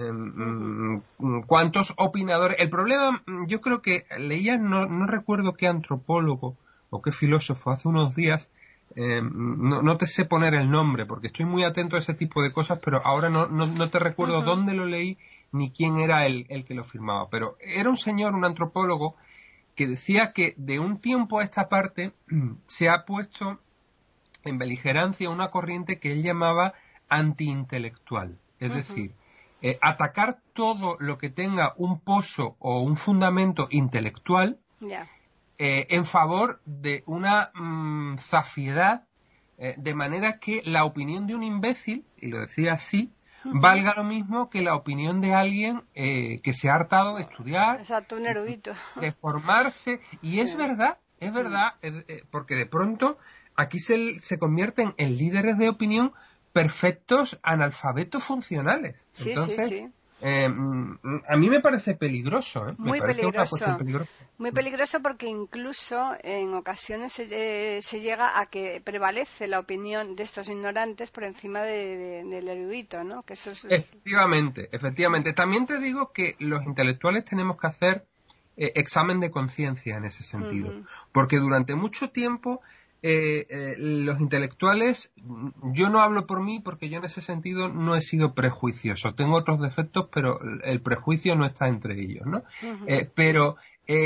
Uh-huh. ¿Cuántos opinadores? El problema, yo creo que leía, no, no recuerdo qué antropólogo o qué filósofo hace unos días, eh, no, no te sé poner el nombre porque estoy muy atento a ese tipo de cosas, pero ahora no, no, no te recuerdo uh-huh. dónde lo leí ni quién era el, el que lo firmaba. Pero era un señor, un antropólogo, que decía que de un tiempo a esta parte se ha puesto en beligerancia una corriente que él llamaba antiintelectual. Es uh-huh. decir, Eh, atacar todo lo que tenga un pozo o un fundamento intelectual yeah. eh, en favor de una mmm, zafiedad, eh, de manera que la opinión de un imbécil, y lo decía así, uh-huh. valga lo mismo que la opinión de alguien eh, que se ha hartado de estudiar, exacto, un erudito, de formarse, y es sí. verdad, es verdad, eh, eh, porque de pronto aquí se, se convierten en líderes de opinión perfectos analfabetos funcionales. Sí, Entonces, sí, sí. Eh, a mí me parece peligroso. ¿eh? Muy me parece peligroso. Una peligrosa. Muy peligroso porque incluso en ocasiones se, eh, se llega a que prevalece la opinión de estos ignorantes por encima de, de, del erudito, ¿no? Que eso es... Efectivamente, efectivamente. También te digo que los intelectuales tenemos que hacer eh, examen de conciencia en ese sentido. Uh-huh. Porque durante mucho tiempo Eh, eh, los intelectuales, yo no hablo por mí porque yo en ese sentido no he sido prejuicioso. Tengo otros defectos, pero el prejuicio no está entre ellos, ¿no? Uh-huh. Eh, pero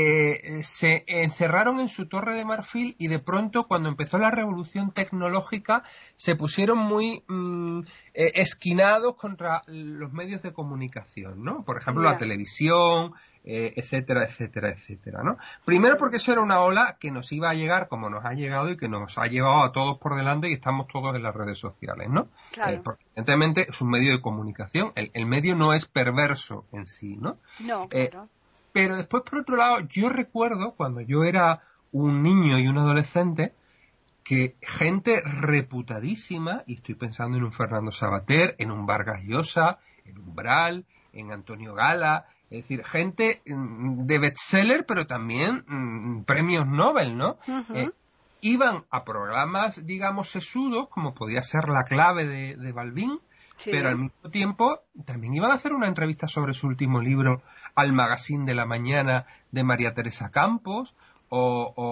eh, se encerraron en su torre de marfil y de pronto, cuando empezó la revolución tecnológica, se pusieron muy mm, eh, esquinados contra los medios de comunicación, ¿no? Por ejemplo, yeah. la televisión, Eh, etcétera, etcétera, etcétera, ¿no? Primero porque eso era una ola que nos iba a llegar como nos ha llegado y que nos ha llevado a todos por delante y estamos todos en las redes sociales, ¿no? Claro. Eh, porque evidentemente es un medio de comunicación, el, el medio no es perverso en sí, ¿no? No, claro. Eh, pero después, por otro lado, yo recuerdo cuando yo era un niño y un adolescente que gente reputadísima, y estoy pensando en un Fernando Savater, en un Vargas Llosa, en Umbral, en Antonio Gala, es decir, gente de bestseller, pero también mmm, premios Nobel, ¿no? Uh-huh. Eh, iban a programas, digamos, sesudos, como podía ser La Clave de, de Balbín, sí. pero al mismo tiempo también iban a hacer una entrevista sobre su último libro al Magazine de la Mañana de María Teresa Campos, o, o,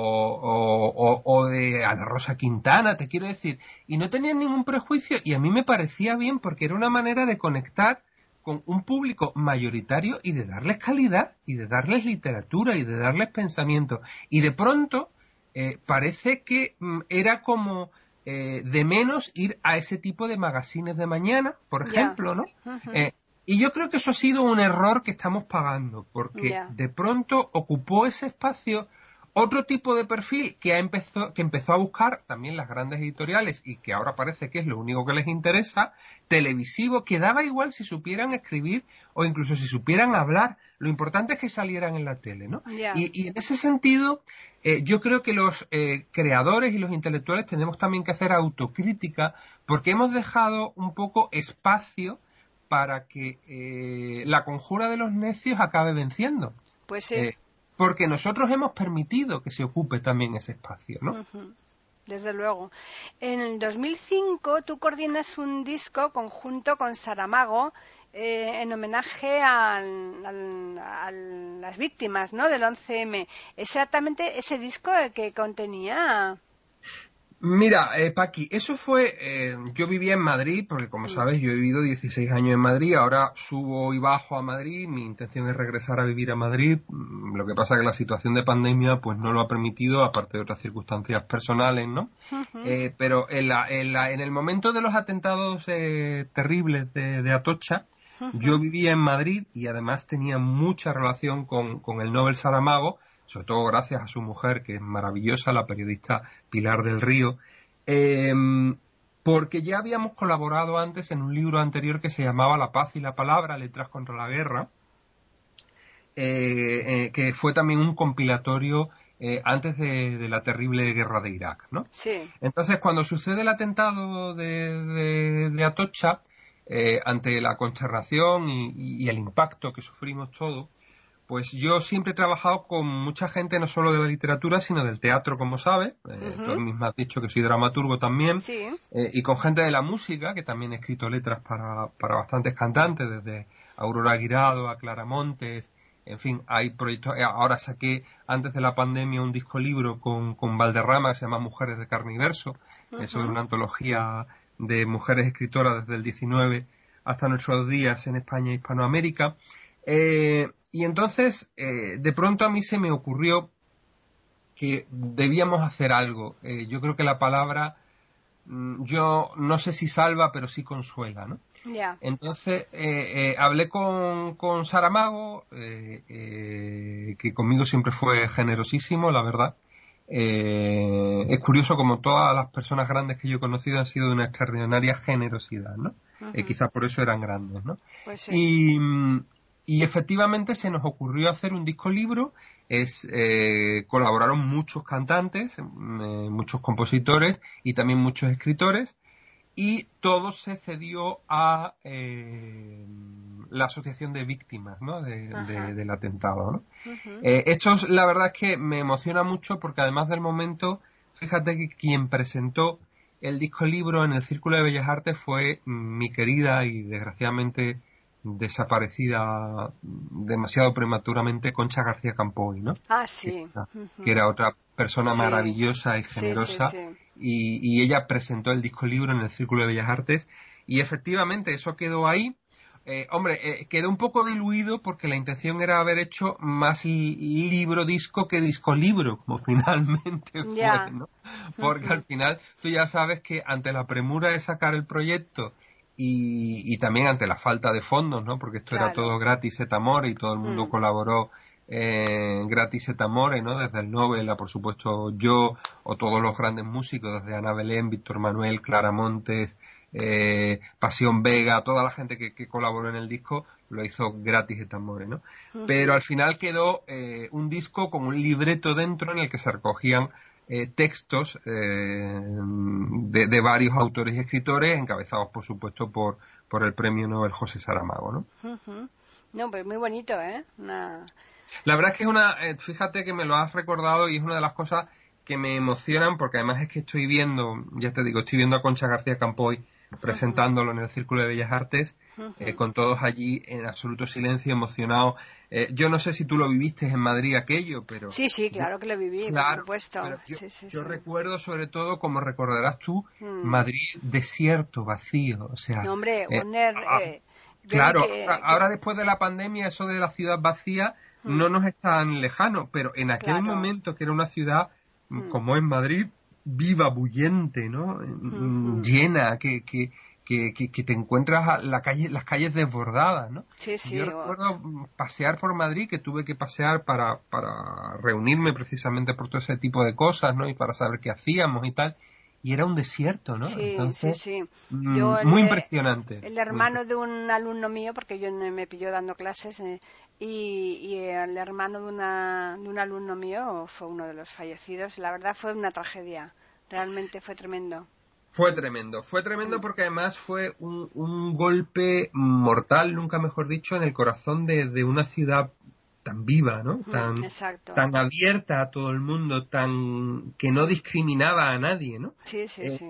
o, o de Ana Rosa Quintana, te quiero decir, y no tenían ningún prejuicio, y a mí me parecía bien porque era una manera de conectar con un público mayoritario y de darles calidad y de darles literatura y de darles pensamiento. Y de pronto eh, parece que mm, era como eh, de menos ir a ese tipo de magazines de mañana, por ejemplo, yeah. ¿no? Uh-huh. Eh, y yo creo que eso ha sido un error que estamos pagando, porque yeah. de pronto ocupó ese espacio otro tipo de perfil que, ha empezó, que empezó a buscar también las grandes editoriales y que ahora parece que es lo único que les interesa, televisivo, que daba igual si supieran escribir o incluso si supieran hablar. Lo importante es que salieran en la tele, ¿no? Yeah. Y, y en ese sentido, eh, yo creo que los eh, creadores y los intelectuales tenemos también que hacer autocrítica porque hemos dejado un poco espacio para que eh, la conjura de los necios acabe venciendo. Pues sí. Eh, Porque nosotros hemos permitido que se ocupe también ese espacio, ¿no? Uh-huh. Desde luego. En el dos mil cinco tú coordinas un disco conjunto con Saramago eh, en homenaje al, al, a las víctimas, ¿no? Del once eme. Exactamente ese disco que contenía... Mira, eh, Paqui, eso fue, eh, yo vivía en Madrid, porque como sabes, yo he vivido dieciséis años en Madrid, ahora subo y bajo a Madrid, mi intención es regresar a vivir a Madrid, lo que pasa es que la situación de pandemia pues no lo ha permitido, aparte de otras circunstancias personales, ¿no? Uh-huh. Eh, pero en, la, en, la, en el momento de los atentados eh, terribles de, de Atocha, uh-huh. yo vivía en Madrid y además tenía mucha relación con, con el Nobel Saramago, sobre todo gracias a su mujer, que es maravillosa, la periodista Pilar del Río. Eh, porque ya habíamos colaborado antes en un libro anterior que se llamaba La paz y la palabra, letras contra la guerra, eh, eh, que fue también un compilatorio eh, antes de, de la terrible guerra de Irak, ¿no? Sí. Entonces, cuando sucede el atentado de, de, de Atocha, eh, ante la consternación y, y, y el impacto que sufrimos todos, pues yo siempre he trabajado con mucha gente, no solo de la literatura, sino del teatro, como sabes. Eh, Uh-huh. Tú misma has dicho que soy dramaturgo también. Sí. Eh, y con gente de la música, que también he escrito letras para, para bastantes cantantes, desde Aurora Guirado a Clara Montes. En fin, hay proyectos. Ahora saqué, antes de la pandemia, un disco libro con, con Valderrama que se llama Mujeres de Carne y Verso, uh-huh. eh, sobre una antología de mujeres escritoras desde el diecinueve hasta nuestros días en España e Hispanoamérica. Eh, y entonces, eh, de pronto a mí se me ocurrió que debíamos hacer algo. Eh, yo creo que la palabra, mm, yo no sé si salva, pero sí consuela, ¿no? Yeah. Entonces, eh, eh, hablé con, con Saramago, eh, eh, que conmigo siempre fue generosísimo, la verdad. Eh, es curioso como todas las personas grandes que yo he conocido han sido de una extraordinaria generosidad, ¿no? Uh-huh. Eh, quizás por eso eran grandes, ¿no? Pues sí. Y... Y efectivamente se nos ocurrió hacer un disco libro, es, eh, colaboraron muchos cantantes, eh, muchos compositores y también muchos escritores, y todo se cedió a eh, la Asociación de Víctimas, ¿no? de, de, del atentado, ¿no? Uh-huh. Eh, esto es, la verdad es que me emociona mucho porque además del momento, fíjate que quien presentó el disco libro en el Círculo de Bellas Artes fue mi querida y desgraciadamente desaparecida demasiado prematuramente Concha García Campoy, ¿no? Ah, sí. Que, uh-huh. que era otra persona sí. maravillosa y generosa, sí, sí, sí. Y, y ella presentó el disco libro en el Círculo de Bellas Artes y efectivamente eso quedó ahí. Eh, hombre, eh, quedó un poco diluido porque la intención era haber hecho más li- libro-disco que disco-libro, como finalmente fue, yeah. ¿no? Porque uh-huh. al final tú ya sabes que ante la premura de sacar el proyecto Y, y también ante la falta de fondos, ¿no? Porque esto claro. era todo gratis et amore y todo el mundo mm. colaboró eh, gratis et amore, ¿no? Desde el Nobel a, por supuesto, yo o todos los grandes músicos, desde Ana Belén, Víctor Manuel, Clara Montes, eh, Pasión Vega, toda la gente que, que colaboró en el disco lo hizo gratis et amore, ¿no? Mm. Pero al final quedó eh, un disco con un libreto dentro en el que se recogían Eh, textos eh, de, de varios autores y escritores encabezados por supuesto por por el premio Nobel José Saramago, ¿no? Uh-huh. No, pues muy bonito, ¿eh? Una... La verdad es que es una, eh, fíjate que me lo has recordado y es una de las cosas que me emocionan porque además es que estoy viendo, ya te digo, estoy viendo a Concha García Campoy presentándolo uh-huh. en el Círculo de Bellas Artes, uh-huh. eh, con todos allí en absoluto silencio, emocionados. Eh, yo no sé si tú lo viviste en Madrid aquello, pero... Sí, sí, claro que lo viví, claro, por supuesto. Yo, sí, sí, yo sí. recuerdo sobre todo, como recordarás tú, mm. Madrid desierto, vacío, o sea... No, hombre, eh, poner... Eh, claro, que, ahora, ahora después de la pandemia eso de la ciudad vacía mm. no nos es tan lejano, pero en aquel claro. momento que era una ciudad mm. como en Madrid, viva, bullente, ¿no? Mm-hmm. Llena, que... que Que, que, que te encuentras la calle, las calles desbordadas, ¿no? Sí, sí. Yo recuerdo pasear por Madrid, que tuve que pasear para, para reunirme precisamente por todo ese tipo de cosas, ¿no? Y para saber qué hacíamos y tal. Y era un desierto, ¿no? Sí, Entonces, sí, sí. Mmm, Yo el, muy impresionante. El hermano de un alumno mío, porque yo me pilló dando clases, eh, y, y el hermano de, una, de un alumno mío fue uno de los fallecidos. La verdad fue una tragedia. Realmente fue tremendo. Fue tremendo, fue tremendo porque además fue un, un golpe mortal, nunca mejor dicho, en el corazón de, de una ciudad tan viva, ¿no? Tan, Exacto. tan abierta a todo el mundo, tan que no discriminaba a nadie, ¿no? Sí, sí, eh, sí.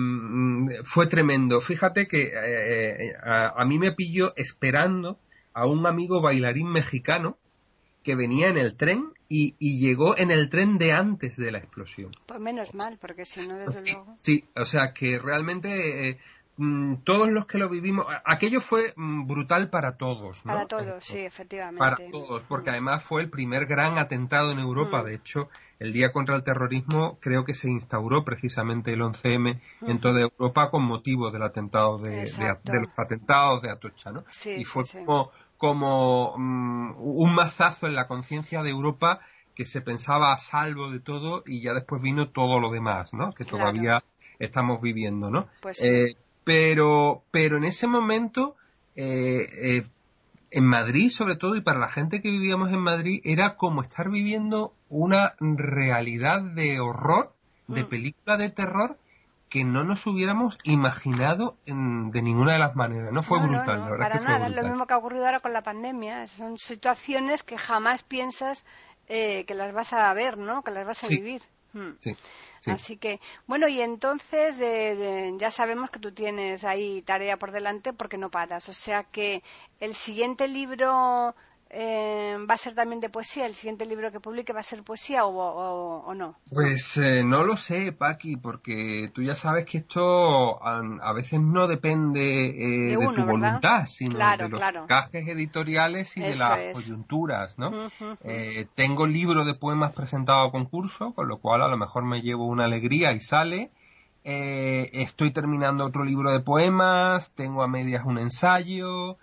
Eh, fue tremendo. Fíjate que eh, a, a mí me pilló esperando a un amigo bailarín mexicano que venía en el tren y, y llegó en el tren de antes de la explosión. Pues menos mal, porque si no, desde sí, luego... Sí, o sea que realmente eh, todos los que lo vivimos... Aquello fue brutal para todos, ¿no? Para todos, sí, efectivamente. Para todos, porque además fue el primer gran atentado en Europa. Mm. De hecho, el Día contra el Terrorismo creo que se instauró precisamente el once eme mm. en toda Europa con motivo del atentado de, de, de los atentados de Atocha, ¿no? Sí, y fue sí, sí. como... como um, un mazazo en la conciencia de Europa que se pensaba a salvo de todo y ya después vino todo lo demás, ¿no? Que todavía estamos viviendo, ¿no? Pues sí. Eh, pero, pero en ese momento, eh, eh, en Madrid sobre todo, y para la gente que vivíamos en Madrid, era como estar viviendo una realidad de horror, de Mm. película de terror, que no nos hubiéramos imaginado en- de ninguna de las maneras. No fue No, no, brutal, no, la verdad para es que fue nada. Es lo brutal. mismo que ha ocurrido ahora con la pandemia. Son situaciones que jamás piensas eh, que las vas a ver, ¿no? Que las vas a Sí, vivir. Mm. sí, sí. Así que, bueno, y entonces eh, de- ya sabemos que tú tienes ahí tarea por delante porque no paras. O sea que el siguiente libro eh, va a ser también de poesía. El siguiente libro que publique va a ser poesía o, o- o no. Pues eh, no lo sé, Paqui, porque tú ya sabes que esto a, a veces no depende De eh, de tu uno, ¿verdad? voluntad, sino Claro, de los claro. encajes editoriales y de Eso las es. coyunturas, ¿no? Ujú, ujú. Eh, tengo libro de poemas presentado a concurso, con lo cual a lo mejor me llevo una alegría y sale. Eh, estoy terminando otro libro de poemas, tengo a medias un ensayo,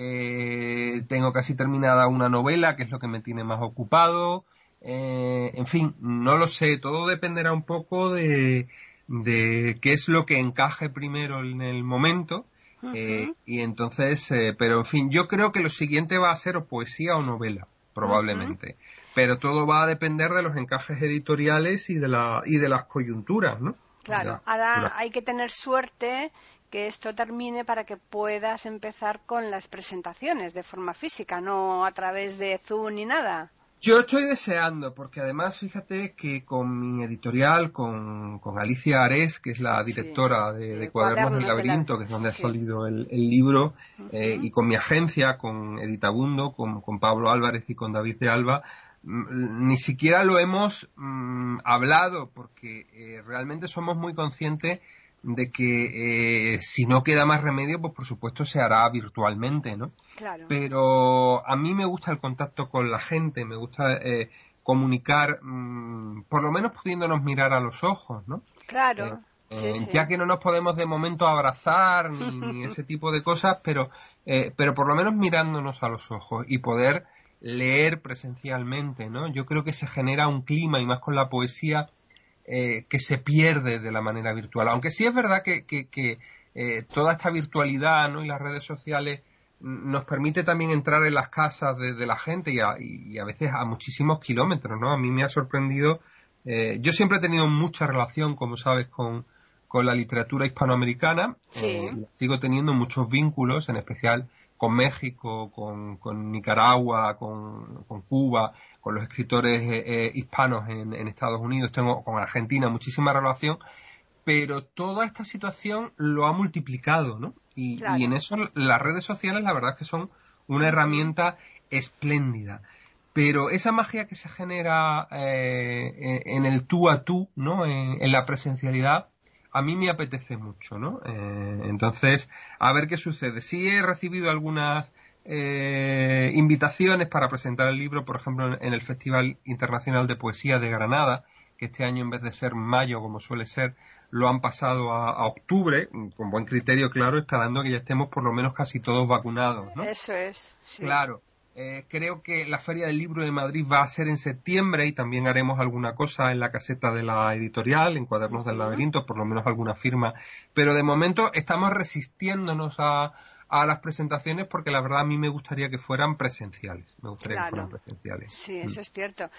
eh, tengo casi terminada una novela, que es lo que me tiene más ocupado. Eh, en fin, no lo sé, todo dependerá un poco de, de qué es lo que encaje primero en el momento. eh, Ujú, y entonces, eh, pero en fin, yo creo que lo siguiente va a ser o poesía o novela, ujú. probablemente. Pero todo va a depender de los encajes editoriales y de la, y de las coyunturas, ¿no? Y de Claro, las coyunturas. ahora hay que tener suerte que esto termine para que puedas empezar con las presentaciones de forma física, no a través de Zoom ni nada. Yo estoy deseando, porque además fíjate que con mi editorial, con, con Alicia Ares, que es la Sí, directora de, de de Cuadernos del cuadernos de la... Laberinto, que es donde ha Sí. salido el, el libro, eh, Ujú. y con mi agencia, con Editabundo, con, con Pablo Álvarez y con David de Alba, mm, ni siquiera lo hemos mm, hablado, porque eh, realmente somos muy conscientes de que eh, si no queda más remedio, pues por supuesto se hará virtualmente, ¿no? Claro. Pero a mí me gusta el contacto con la gente, me gusta eh, comunicar, mmm, por lo menos pudiéndonos mirar a los ojos, ¿no? Eh, Claro, sí, eh, sí. ya que no nos podemos de momento abrazar ni, ni ese tipo de cosas, pero, eh, pero por lo menos mirándonos a los ojos y poder leer presencialmente, ¿no? Yo creo que se genera un clima, y más con la poesía, eh, que se pierde de la manera virtual. Aunque sí es verdad que, que, que eh, toda esta virtualidad, ¿no? Y las redes sociales nos permite también entrar en las casas de, de la gente y a, y a veces a muchísimos kilómetros, ¿no? A mí me ha sorprendido. Eh, yo siempre he tenido mucha relación, como sabes, con, con la literatura hispanoamericana. Sí. Eh, y sigo teniendo muchos vínculos, en especial con México, con, con Nicaragua, con, con Cuba, con los escritores eh, eh, hispanos en, en Estados Unidos. Tengo con Argentina muchísima relación. Pero toda esta situación lo ha multiplicado, ¿no? Y, y en Claro. eso las redes sociales la verdad es que son una Ujú. herramienta espléndida. Pero esa magia que se genera eh, en el tú a tú, ¿no? En, en la presencialidad, a mí me apetece mucho, ¿no? Eh, entonces, a ver qué sucede. Sí he recibido algunas eh, invitaciones para presentar el libro, por ejemplo, en el Festival Internacional de Poesía de Granada, que este año en vez de ser mayo, como suele ser, lo han pasado a, a octubre, con buen criterio, claro, esperando que ya estemos por lo menos casi todos vacunados, ¿no? Eso es, sí. Claro. Eh, creo que la Feria del Libro de Madrid va a ser en septiembre y también haremos alguna cosa en la caseta de la editorial, en Cuadernos del Ujú. Laberinto, por lo menos alguna firma. Pero de momento estamos resistiéndonos a, a las presentaciones porque la verdad a mí me gustaría que fueran presenciales. Me gustaría que fueran Claro. presenciales. Sí, Mm. eso es cierto.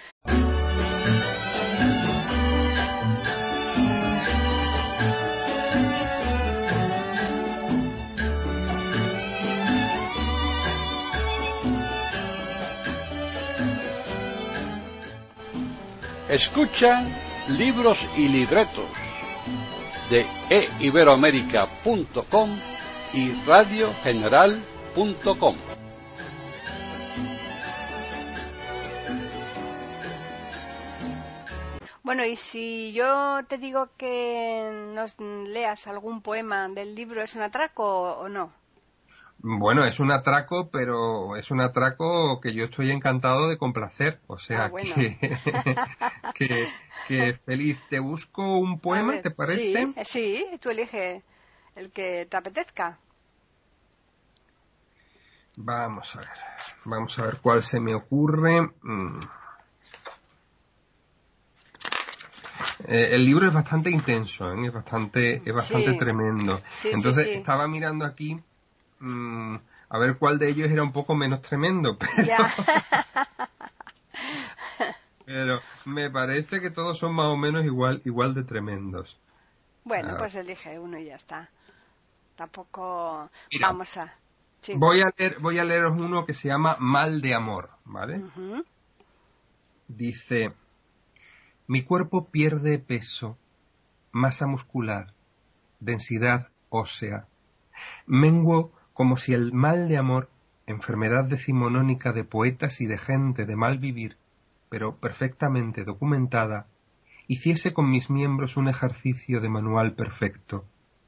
Escuchan Libros y Libretos de e iberoamérica punto com y radio general punto com. Bueno, y si yo te digo que nos leas algún poema del libro, ¿es un atraco o no? Bueno, es un atraco, pero es un atraco que yo estoy encantado de complacer. O sea Ah, bueno. que, que, que feliz. Te busco un A poema, ver, ¿te parece? sí, eh, sí, tú elige el que te apetezca. Vamos a ver. Vamos a ver cuál se me ocurre. Mm. Eh, el libro es bastante intenso, ¿eh? es bastante, es bastante Sí. tremendo. Sí, Entonces, sí, sí. estaba mirando aquí mmm, a ver cuál de ellos era un poco menos tremendo, pero, Ya. pero me parece que todos son más o menos igual, igual de tremendos. Bueno, A pues elige uno y ya está. Tampoco Mira, vamos a... Sí. Voy a leer, voy a leeros uno que se llama Mal de amor, ¿vale? Ujú. Dice, mi cuerpo pierde peso, masa muscular, densidad ósea. Menguo como si el mal de amor, enfermedad decimonónica de poetas y de gente de mal vivir, pero perfectamente documentada, hiciese con mis miembros un ejercicio de manual perfecto.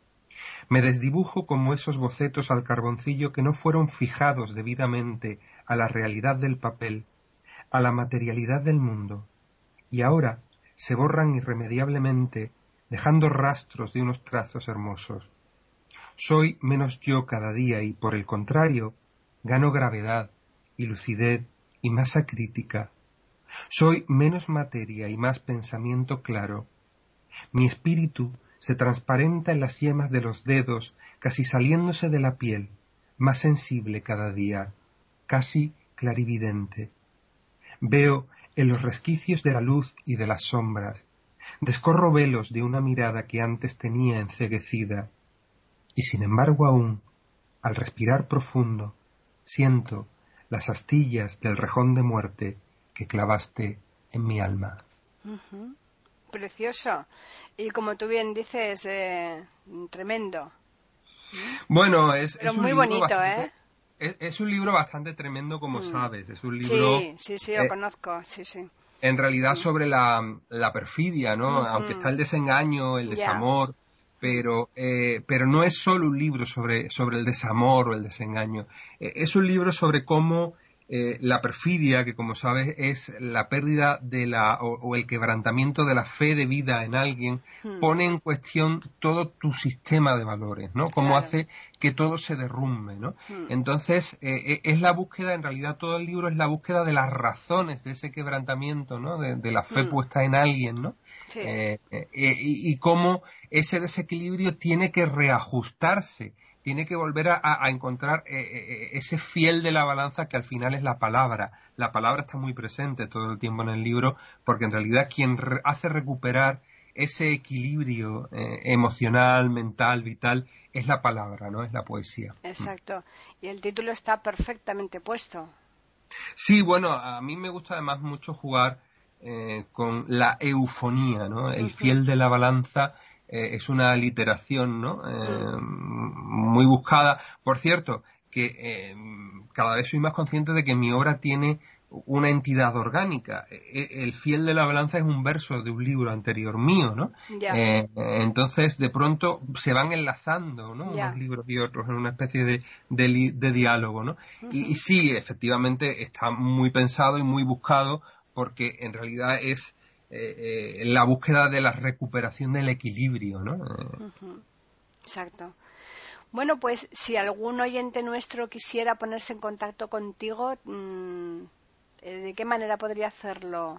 Me desdibujo como esos bocetos al carboncillo que no fueron fijados debidamente a la realidad del papel, a la materialidad del mundo, y ahora se borran irremediablemente, dejando rastros de unos trazos hermosos. Soy menos yo cada día y, por el contrario, gano gravedad y lucidez y masa crítica. Soy menos materia y más pensamiento claro. Mi espíritu se transparenta en las yemas de los dedos, casi saliéndose de la piel, más sensible cada día, casi clarividente. Veo en los resquicios de la luz y de las sombras, descorro velos de una mirada que antes tenía enceguecida, y sin embargo aún, al respirar profundo, siento las astillas del rejón de muerte que clavaste en mi alma. Ujú. Precioso. Y como tú bien dices, eh, tremendo. Bueno, es, Pero es un muy libro bonito, bastante, ¿eh? es, es un libro bastante tremendo, como Mm. sabes. Es un libro, Sí, sí, sí, lo eh, conozco, sí, sí. en realidad, Mm. sobre la, la perfidia, ¿no? Ujú. Aunque está el desengaño, el Ya. desamor, pero, eh, pero no es solo un libro sobre, sobre el desamor o el desengaño. Eh, es un libro sobre cómo eh, la perfidia, que como sabes es la pérdida de la, o, o el quebrantamiento de la fe de vida en alguien, Mm. pone en cuestión todo tu sistema de valores, ¿no? Cómo Claro. hace que todo se derrumbe, ¿no? Mm. Entonces, eh, es la búsqueda, en realidad todo el libro es la búsqueda de las razones de ese quebrantamiento, ¿no? De, de la fe Mm. puesta en alguien, ¿no? Sí. Eh, eh, y, y cómo ese desequilibrio tiene que reajustarse, tiene que volver a, a encontrar eh, eh, ese fiel de la balanza que al final es la palabra. La palabra está muy presente todo el tiempo en el libro, porque en realidad quien re- hace recuperar ese equilibrio eh, emocional, mental, vital, es la palabra, ¿no? Es la poesía. Exacto. Y el título está perfectamente puesto. Sí, bueno, a mí me gusta además mucho jugar eh, con la eufonía, ¿no? El Ujú. fiel de la balanza eh, es una literación, ¿no? Eh, muy buscada. Por cierto, que eh, cada vez soy más consciente de que mi obra tiene una entidad orgánica. E- El fiel de la balanza es un verso de un libro anterior mío, ¿no? Ya. Eh, entonces, de pronto se van enlazando, ¿no? Ya. Unos libros y otros en una especie de, de, li- de diálogo, ¿no? Y, y sí, efectivamente está muy pensado y muy buscado porque en realidad es eh, eh, la búsqueda de la recuperación del equilibrio, ¿no? Eh, Ujú. Exacto. Bueno, pues si algún oyente nuestro quisiera ponerse en contacto contigo, mm, eh, ¿de qué manera podría hacerlo?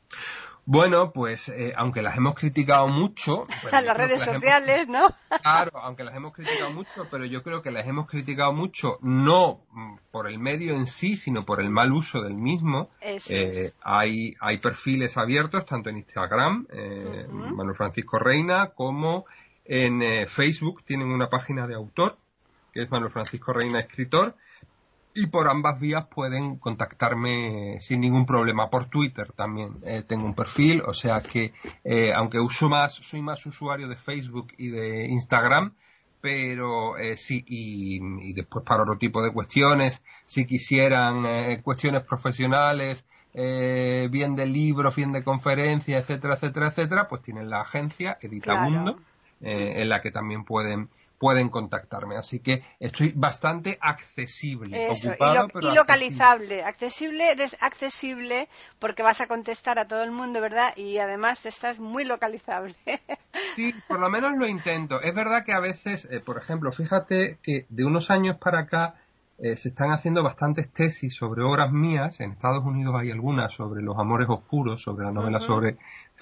Bueno, pues eh, aunque las hemos criticado mucho, pero A yo las creo que redes las hemos- sociales, ¿no? Claro, aunque las hemos criticado mucho, pero yo creo que las hemos criticado mucho no mm, por el medio en sí, sino por el mal uso del mismo. Eso Eh, es. hay, hay perfiles abiertos tanto en Instagram, eh, Ujú. Manuel Francisco Reina, como en eh, Facebook. Tienen una página de autor, que es Manuel Francisco Reina Escritor, y por ambas vías pueden contactarme sin ningún problema. Por Twitter también eh, tengo un perfil, o sea que eh, aunque uso más, soy más usuario de Facebook y de Instagram, pero eh, sí, y, y después para otro tipo de cuestiones, si quisieran eh, cuestiones profesionales, eh, bien de libros, bien de conferencias, etcétera, etcétera, etcétera, pues tienen la agencia Editamundo, Claro. eh, en la que también pueden pueden contactarme. Así que estoy bastante accesible, Eso, y, ocupado, lo- pero y accesible. localizable. Accesible, eres accesible porque vas a contestar a todo el mundo, ¿verdad? Y además estás muy localizable. Sí, por lo menos lo intento. Es verdad que a veces, eh, por ejemplo, fíjate que de unos años para acá eh, se están haciendo bastantes tesis sobre obras mías. En Estados Unidos hay algunas sobre los amores oscuros, sobre la novela Ujú. sobre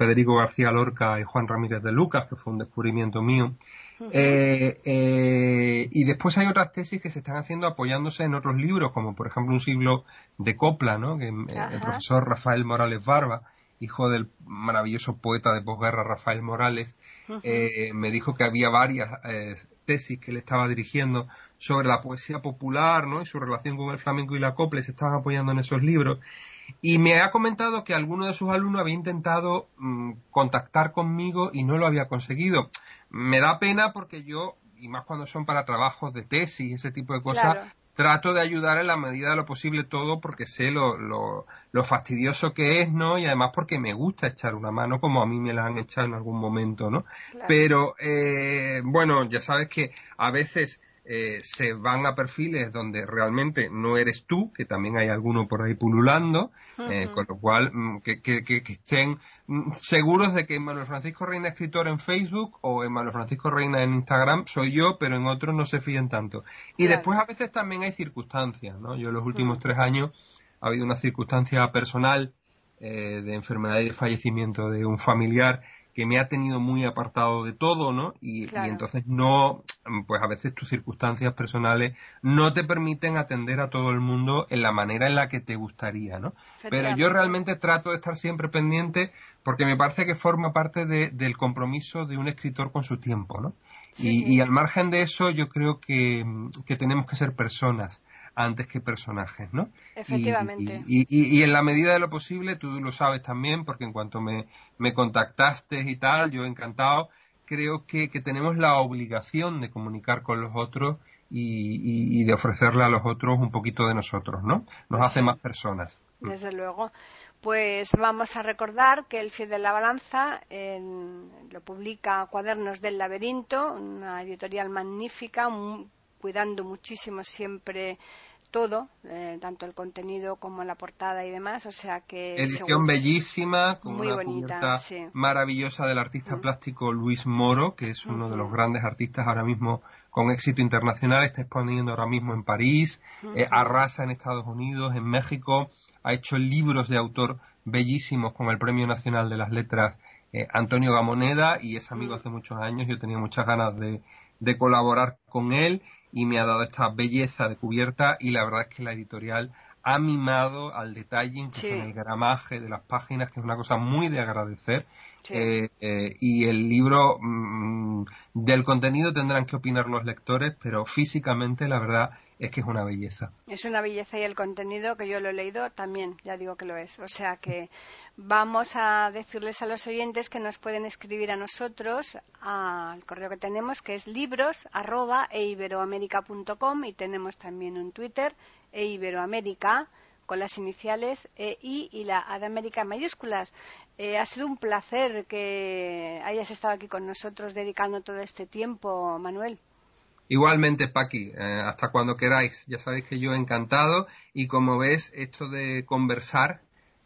Federico García Lorca y Juan Ramírez de Lucas, que fue un descubrimiento mío. Uh-huh. eh, eh, y después hay otras tesis que se están haciendo apoyándose en otros libros, como por ejemplo Un siglo de copla, ¿no? Que eh, el profesor Rafael Morales Barba, hijo del maravilloso poeta de posguerra Rafael Morales, uh-huh. eh, me dijo que había varias eh, tesis que le estaba dirigiendo sobre la poesía popular, ¿no? Y su relación con el flamenco y la copla, y se estaban apoyando en esos libros. Y me ha comentado que alguno de sus alumnos había intentado mmm, contactar conmigo y no lo había conseguido. Me da pena porque yo, y más cuando son para trabajos de tesis, ese tipo de cosas, claro, trato de ayudar en la medida de lo posible todo, porque sé lo, lo, lo fastidioso que es, ¿no? Y además porque me gusta echar una mano, como a mí me la han echado en algún momento, ¿no? Claro. Pero, eh, bueno, ya sabes que a veces eh, se van a perfiles donde realmente no eres tú, que también hay alguno por ahí pululando, uh-huh. eh, con lo cual que, que, que, que estén seguros de que Manuel Francisco Reina escritor en Facebook o en Manuel Francisco Reina en Instagram soy yo, pero en otros no se fíen tanto. Y claro, después a veces también hay circunstancias, ¿no? Yo en los últimos uh-huh. tres años ha habido una circunstancia personal eh, de enfermedad y de fallecimiento de un familiar que me ha tenido muy apartado de todo, ¿no? Y, claro, y entonces no, pues a veces tus circunstancias personales no te permiten atender a todo el mundo en la manera en la que te gustaría, ¿no? Pero yo realmente trato de estar siempre pendiente porque me parece que forma parte de, del compromiso de un escritor con su tiempo, ¿no? Sí, y, sí. y al margen de eso yo creo que, que tenemos que ser personas antes que personajes, ¿no? Efectivamente. Y, y, y, y en la medida de lo posible, tú lo sabes también, porque en cuanto me, me contactaste y tal, yo encantado, creo que, que tenemos la obligación de comunicar con los otros y, y, y de ofrecerle a los otros un poquito de nosotros, ¿no? Nos pues hace sí, más personas. Desde luego. Pues vamos a recordar que El Fiel de la Balanza en, lo publica Cuadernos del Laberinto, una editorial magnífica, un, cuidando muchísimo siempre todo, eh, tanto el contenido como la portada y demás, o sea que... Edición seguro, bellísima, con muy una bonita, cubierta sí, maravillosa del artista uh-huh. plástico Luis Moro, que es uno uh-huh. de los grandes artistas ahora mismo con éxito internacional, está exponiendo ahora mismo en París, uh-huh. eh, arrasa en Estados Unidos, en México, ha hecho libros de autor bellísimos con el Premio Nacional de las Letras eh, Antonio Gamoneda, y es amigo uh-huh. hace muchos años, yo tenía muchas ganas de, de colaborar con él, y me ha dado esta belleza de cubierta, y la verdad es que la editorial ha mimado al detalle, incluso sí. en el gramaje de las páginas, que es una cosa muy de agradecer. Sí. Eh, eh, y el libro, mmm, del contenido tendrán que opinar los lectores, pero físicamente la verdad es que es una belleza. Es una belleza, y el contenido, que yo lo he leído, también, ya digo que lo es. O sea que vamos a decirles a los oyentes que nos pueden escribir a nosotros al correo que tenemos, que es libros arroba eiberoamerica punto com, y tenemos también un Twitter, eiberoamerica, con las iniciales E I y la A de América en mayúsculas. Eh, ha sido un placer que hayas estado aquí con nosotros dedicando todo este tiempo, Manuel. Igualmente, Paqui, eh, hasta cuando queráis. Ya sabéis que yo encantado, y como ves, esto de conversar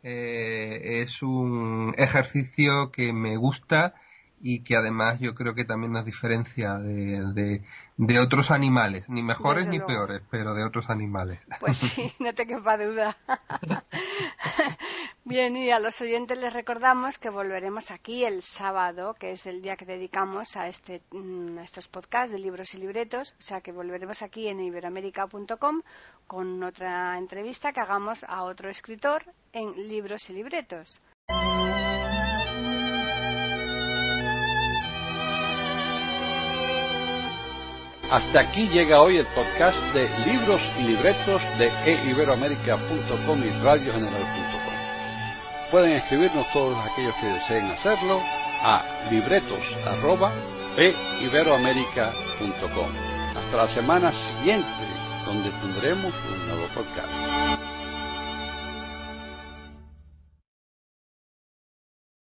eh, es un ejercicio que me gusta y que además yo creo que también nos diferencia de, de, de otros animales, ni mejores Desde ni luego. peores, pero de otros animales. Pues sí, no te quepa duda. Bien, y a los oyentes les recordamos que volveremos aquí el sábado, que es el día que dedicamos a, este, a estos podcasts de libros y libretos, o sea que volveremos aquí en iberoamerica punto com con otra entrevista que hagamos a otro escritor en libros y libretos. Hasta aquí llega hoy el podcast de libros y libretos de e iberoamerica punto com y radio general punto com. Pueden escribirnos todos aquellos que deseen hacerlo a libretos arroba e iberoamerica punto com. Hasta la semana siguiente, donde tendremos un nuevo podcast.